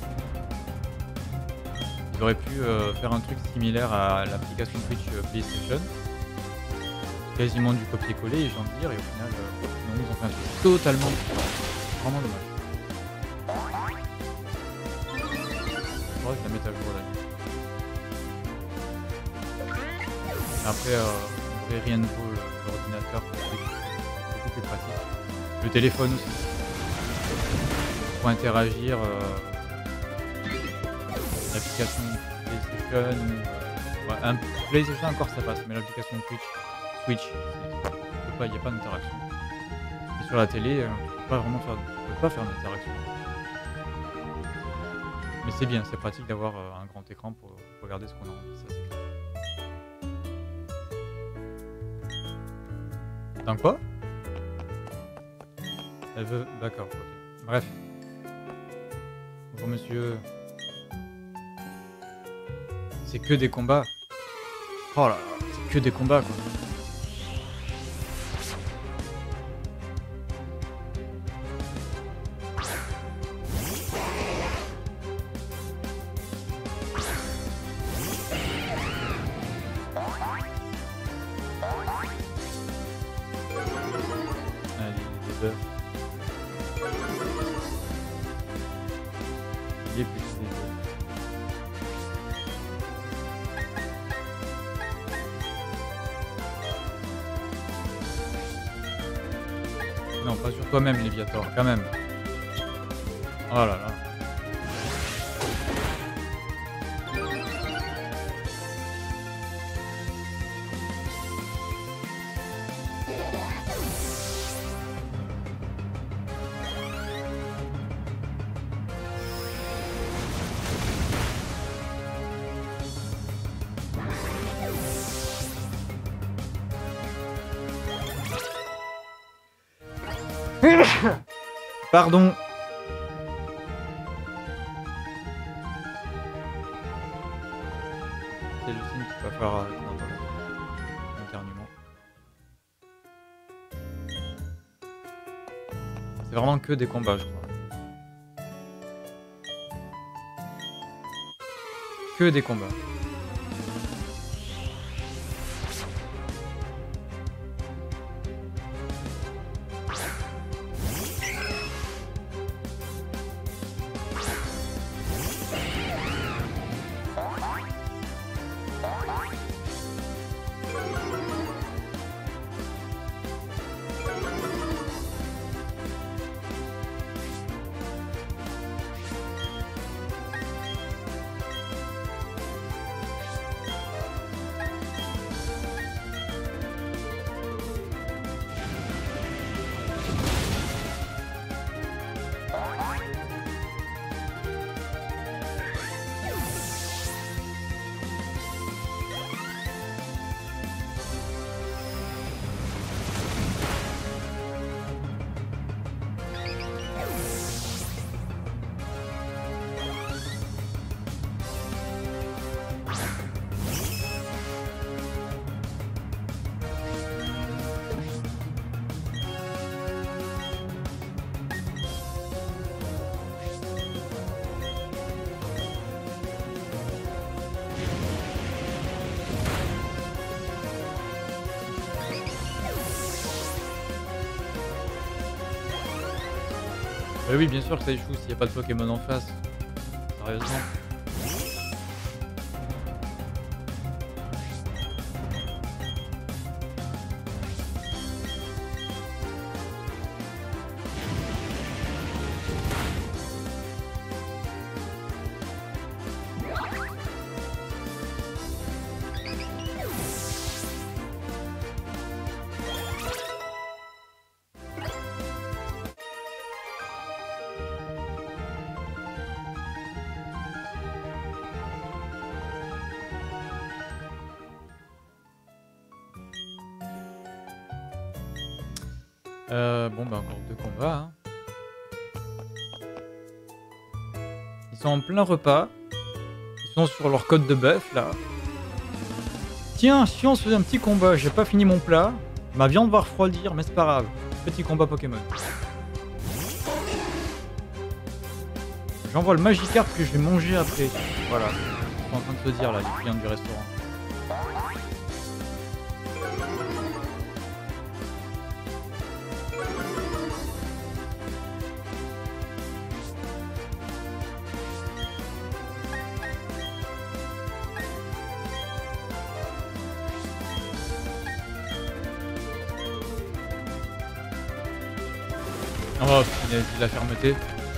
Ils auraient pu euh, faire un truc similaire à l'application Twitch euh, PlayStation. Quasiment du copier-coller, j'ai envie de dire, et au final, euh, non, ils ont fait un truc totalement différent. Vraiment dommage. Je crois que je la mets à jour là. Après, euh, en vrai, rien ne vaut l'ordinateur, c'est beaucoup plus pratique. Le téléphone aussi. Pour interagir. Euh, L'application PlayStation, euh, ouais, un PlayStation encore ça passe, mais l'application Twitch, Switch, il n'y a pas d'interaction. Et sur la télé, euh, tu peux pas vraiment faire, tu peux pas faire d'interaction. Mais c'est bien, c'est pratique d'avoir euh, un grand écran pour regarder ce qu'on a envie, ça c'est clair. Dans quoi? Elle veut... D'accord, ok. Bref. Bonjour monsieur. C'est que des combats. Oh là là, c'est que des combats quoi. Non, pas sur toi-même, Léviator, quand même. Oh là là. Pardon. C'est le signe qu'il va falloir arrêter d'entendre internement. C'est vraiment que des combats, je crois. Que des combats. Bah oui, bien sûr que ça échoue s'il n'y a pas de Pokémon en face. Sérieusement. Euh, bon bah encore deux combats. Hein. Ils sont en plein repas. Ils sont sur leur côte de bœuf là. Tiens, si on se faisait un petit combat, j'ai pas fini mon plat. Ma viande va refroidir, mais c'est pas grave. Petit combat Pokémon. J'envoie le Magikarp que je vais manger après. Voilà. Ils sont en train de se dire là, les clients du restaurant. Oh, punaise, la fermeté.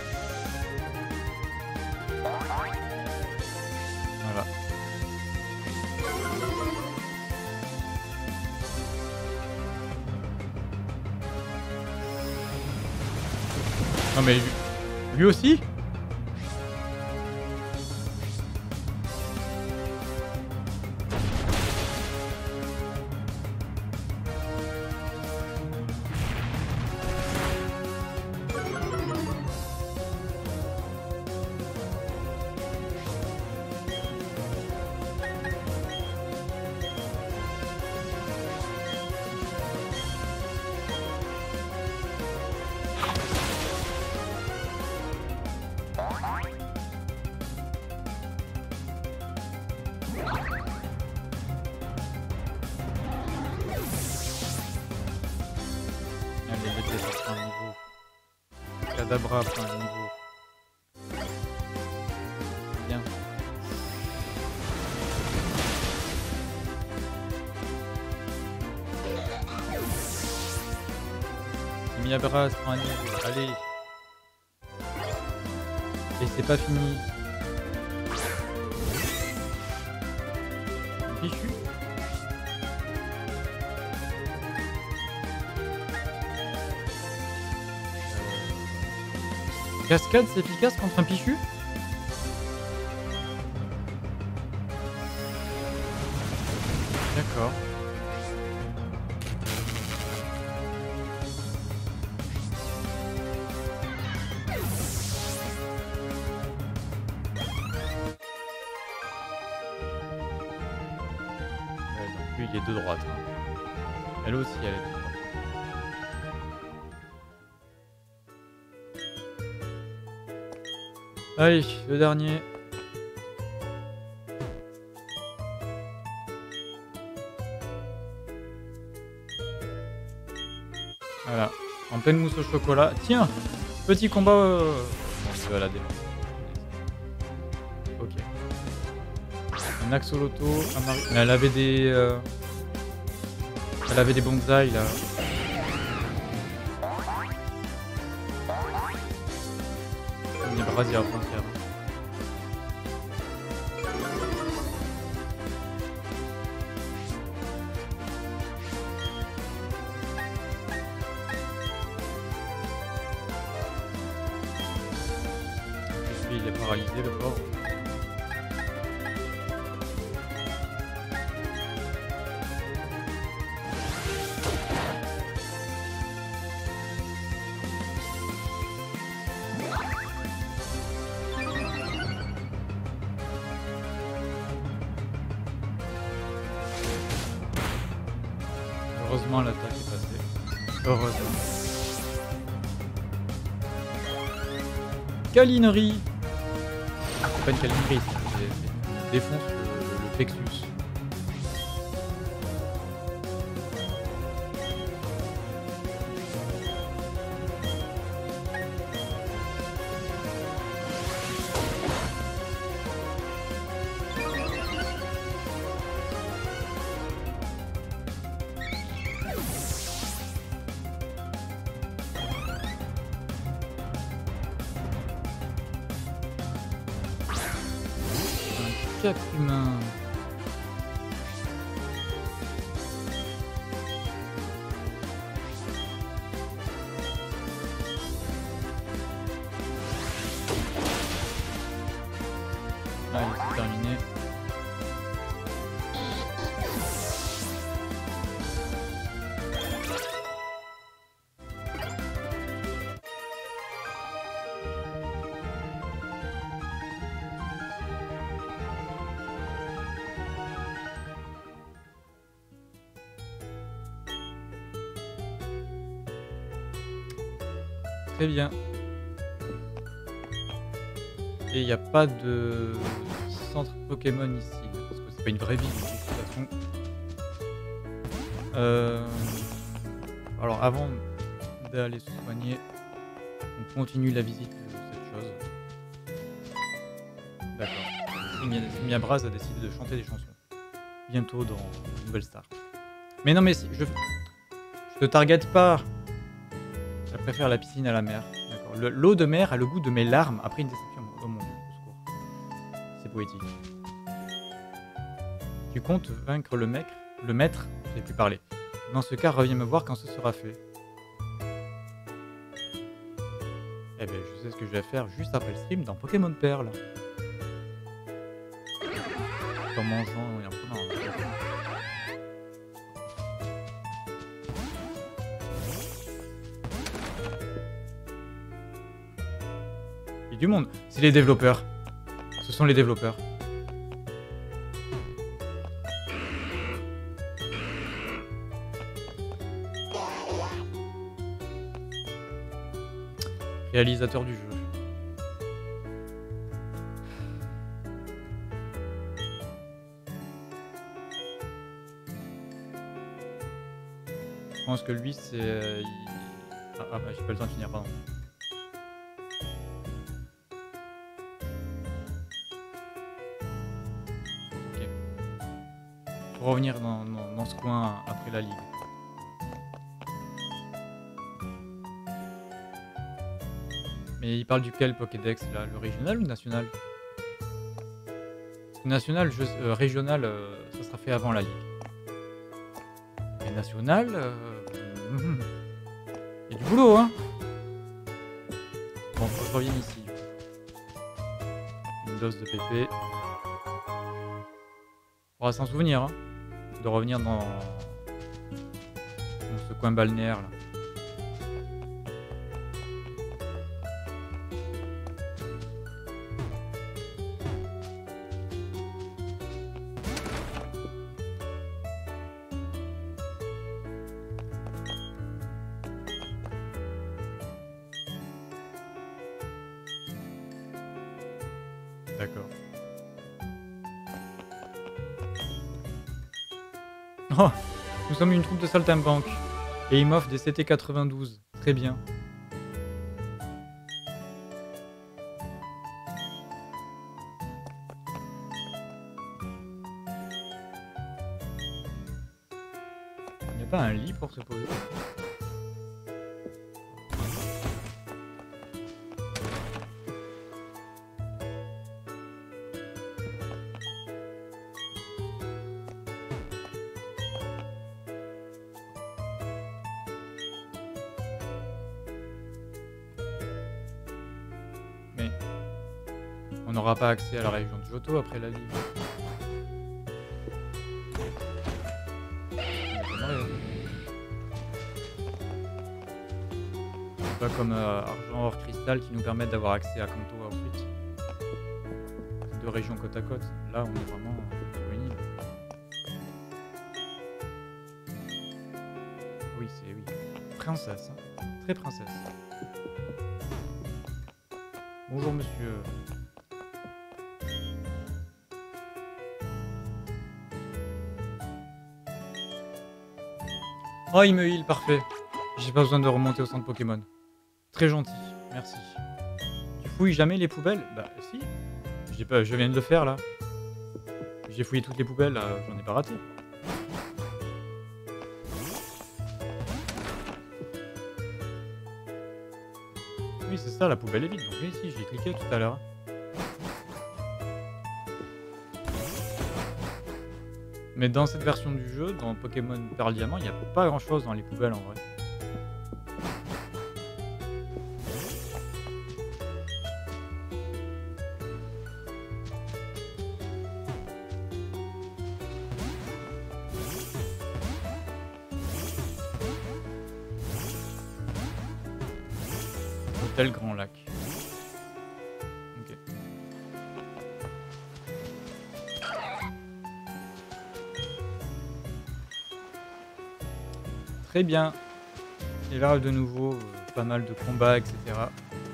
Voilà. Non mais lui, lui aussi? Kadabra prend un niveau. Bien. Miabra prend un niveau. Allez. Et c'est pas fini. Fichu. Cascade, c'est efficace contre un Pichu? D'accord. Ouais, donc lui, il est de droite. Hein. Elle aussi, elle est de droite. Allez, le dernier. Voilà, en pleine mousse au chocolat. Tiens, petit combat. Euh... Bon, je vais la défense. Ok. Un axoloto, un mari... Mais elle avait des. Euh... Elle avait des bonsaïs là. Une brasière frontière. Il est paralysé le pauvre. Heureusement l'attaque est passée. Heureusement. Calinerie. C'est pas une calinerie, c'est défonce le, le plexus. Cap humain. Allez, c'est terminé. Très bien. Et il n'y a pas de centre Pokémon ici, parce que c'est pas une vraie ville de toute façon. Euh... Alors avant d'aller se soigner, on continue la visite de cette chose. D'accord. Miabraz a décidé de chanter des chansons. Bientôt dans Nouvelle Star. Mais non mais si, je... je te target pas. Je préfère la piscine à la mer. L'eau de mer a le goût de mes larmes après une déception. Oh mon dieu, au secours. C'est poétique. Tu comptes vaincre le mec, le maître, je n'ai plus parlé. Dans ce cas, reviens me voir quand ce sera fait. Eh ben, je sais ce que je vais faire juste après le stream dans Pokémon Perle. En mangeant et en prenant un... Du monde, c'est les développeurs. Ce sont les développeurs. Réalisateur du jeu. Je pense que lui c'est... Euh, il... Ah, ah bah j'ai pas le temps de finir, pardon. pour revenir dans, dans, dans ce coin après la ligue. Mais il parle duquel Pokédex là? Le régional ou le national? Parce que national, je, euh, régional, euh, ça sera fait avant la ligue. Et national, euh, il y a du boulot, hein. Bon, faut que je revienne ici. Une dose de P P. On va s'en souvenir, hein, de revenir dans, dans ce coin balnéaire là. D'accord. Oh, nous sommes une troupe de saltimbanques. Et ils m'offrent des C T quatre-vingt-douze. Très bien. Il n'y a pas un lit pour se poser? On n'aura pas accès à la région de Johto après la ligue. C'est pas comme euh, Argent Or Cristal qui nous permettent d'avoir accès à Kanto ensuite. Deux régions côte à côte. Là, on est vraiment euh, sur une île. Oui, c'est oui. Princesse. Hein. Très princesse. Bonjour monsieur. Oh, il me heal, parfait. J'ai pas besoin de remonter au centre Pokémon. Très gentil, merci. Tu fouilles jamais les poubelles? Bah si. J'ai pas, je viens de le faire là. J'ai fouillé toutes les poubelles, j'en ai pas raté. Oui, c'est ça, la poubelle est vide. Donc oui, si, j'ai cliqué tout à l'heure. Mais dans cette version du jeu, dans Pokémon Perle Diamant, il n'y a pas grand chose dans les poubelles en vrai. Hôtel Grand Lac. Ok. Très bien. Et là, de nouveau, euh, pas mal de combats, et cetera.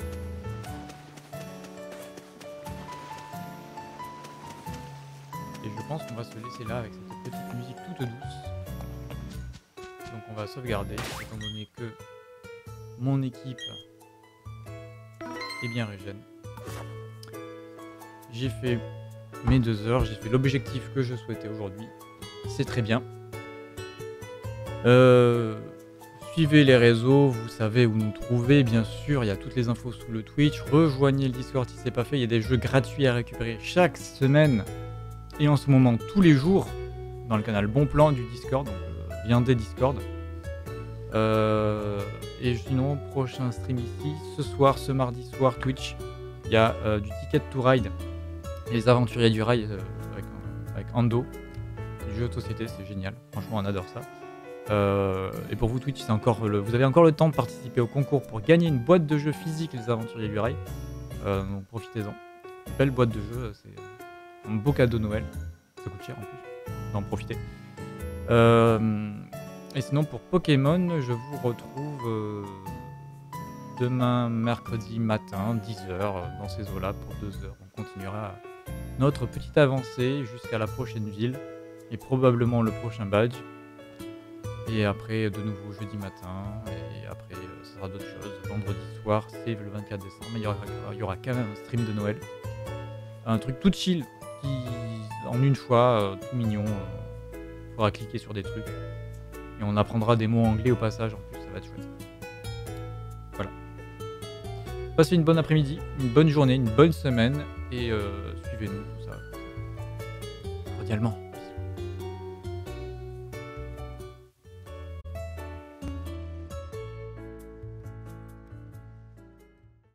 Et je pense qu'on va se laisser là avec cette petite musique toute douce. Donc on va sauvegarder, étant donné que mon équipe est bien régène. J'ai fait mes deux heures, j'ai fait l'objectif que je souhaitais aujourd'hui. C'est très bien. Euh, suivez les réseaux, vous savez où nous trouver, bien sûr, il y a toutes les infos sous le Twitch. Rejoignez le Discord si c'est pas fait, il y a des jeux gratuits à récupérer chaque semaine et en ce moment tous les jours dans le canal Bon Plan du Discord, donc euh, viendez Discord. Euh, et sinon, prochain stream ici, ce soir, ce mardi soir, Twitch, il y a euh, du Ticket to Ride, les aventuriers du rail euh, avec, avec Ando, du jeu de société, c'est génial, franchement on adore ça. Euh, et pour vous Twitch, c'est encore le, vous avez encore le temps de participer au concours pour gagner une boîte de jeux physique Les Aventuriers du Rail. Euh, donc profitez-en. Une belle boîte de jeux, c'est un beau cadeau de Noël. Ça coûte cher en plus. D'en profiter. Euh, et sinon pour Pokémon, je vous retrouve euh, demain mercredi matin, dix heures, dans ces eaux-là pour deux heures. On continuera notre petite avancée jusqu'à la prochaine ville et probablement le prochain badge. Et après, de nouveau jeudi matin, et après, euh, ça sera d'autres choses. Vendredi soir, c'est le vingt-quatre décembre, mais il y aura, il y aura quand même un stream de Noël. Un truc tout chill, qui, en une fois, euh, tout mignon. Euh, pourra cliquer sur des trucs. Et on apprendra des mots anglais au passage, en plus, ça va être chouette. Voilà. Passez une bonne après-midi, une bonne journée, une bonne semaine, et euh, suivez-nous, tout ça. Cordialement.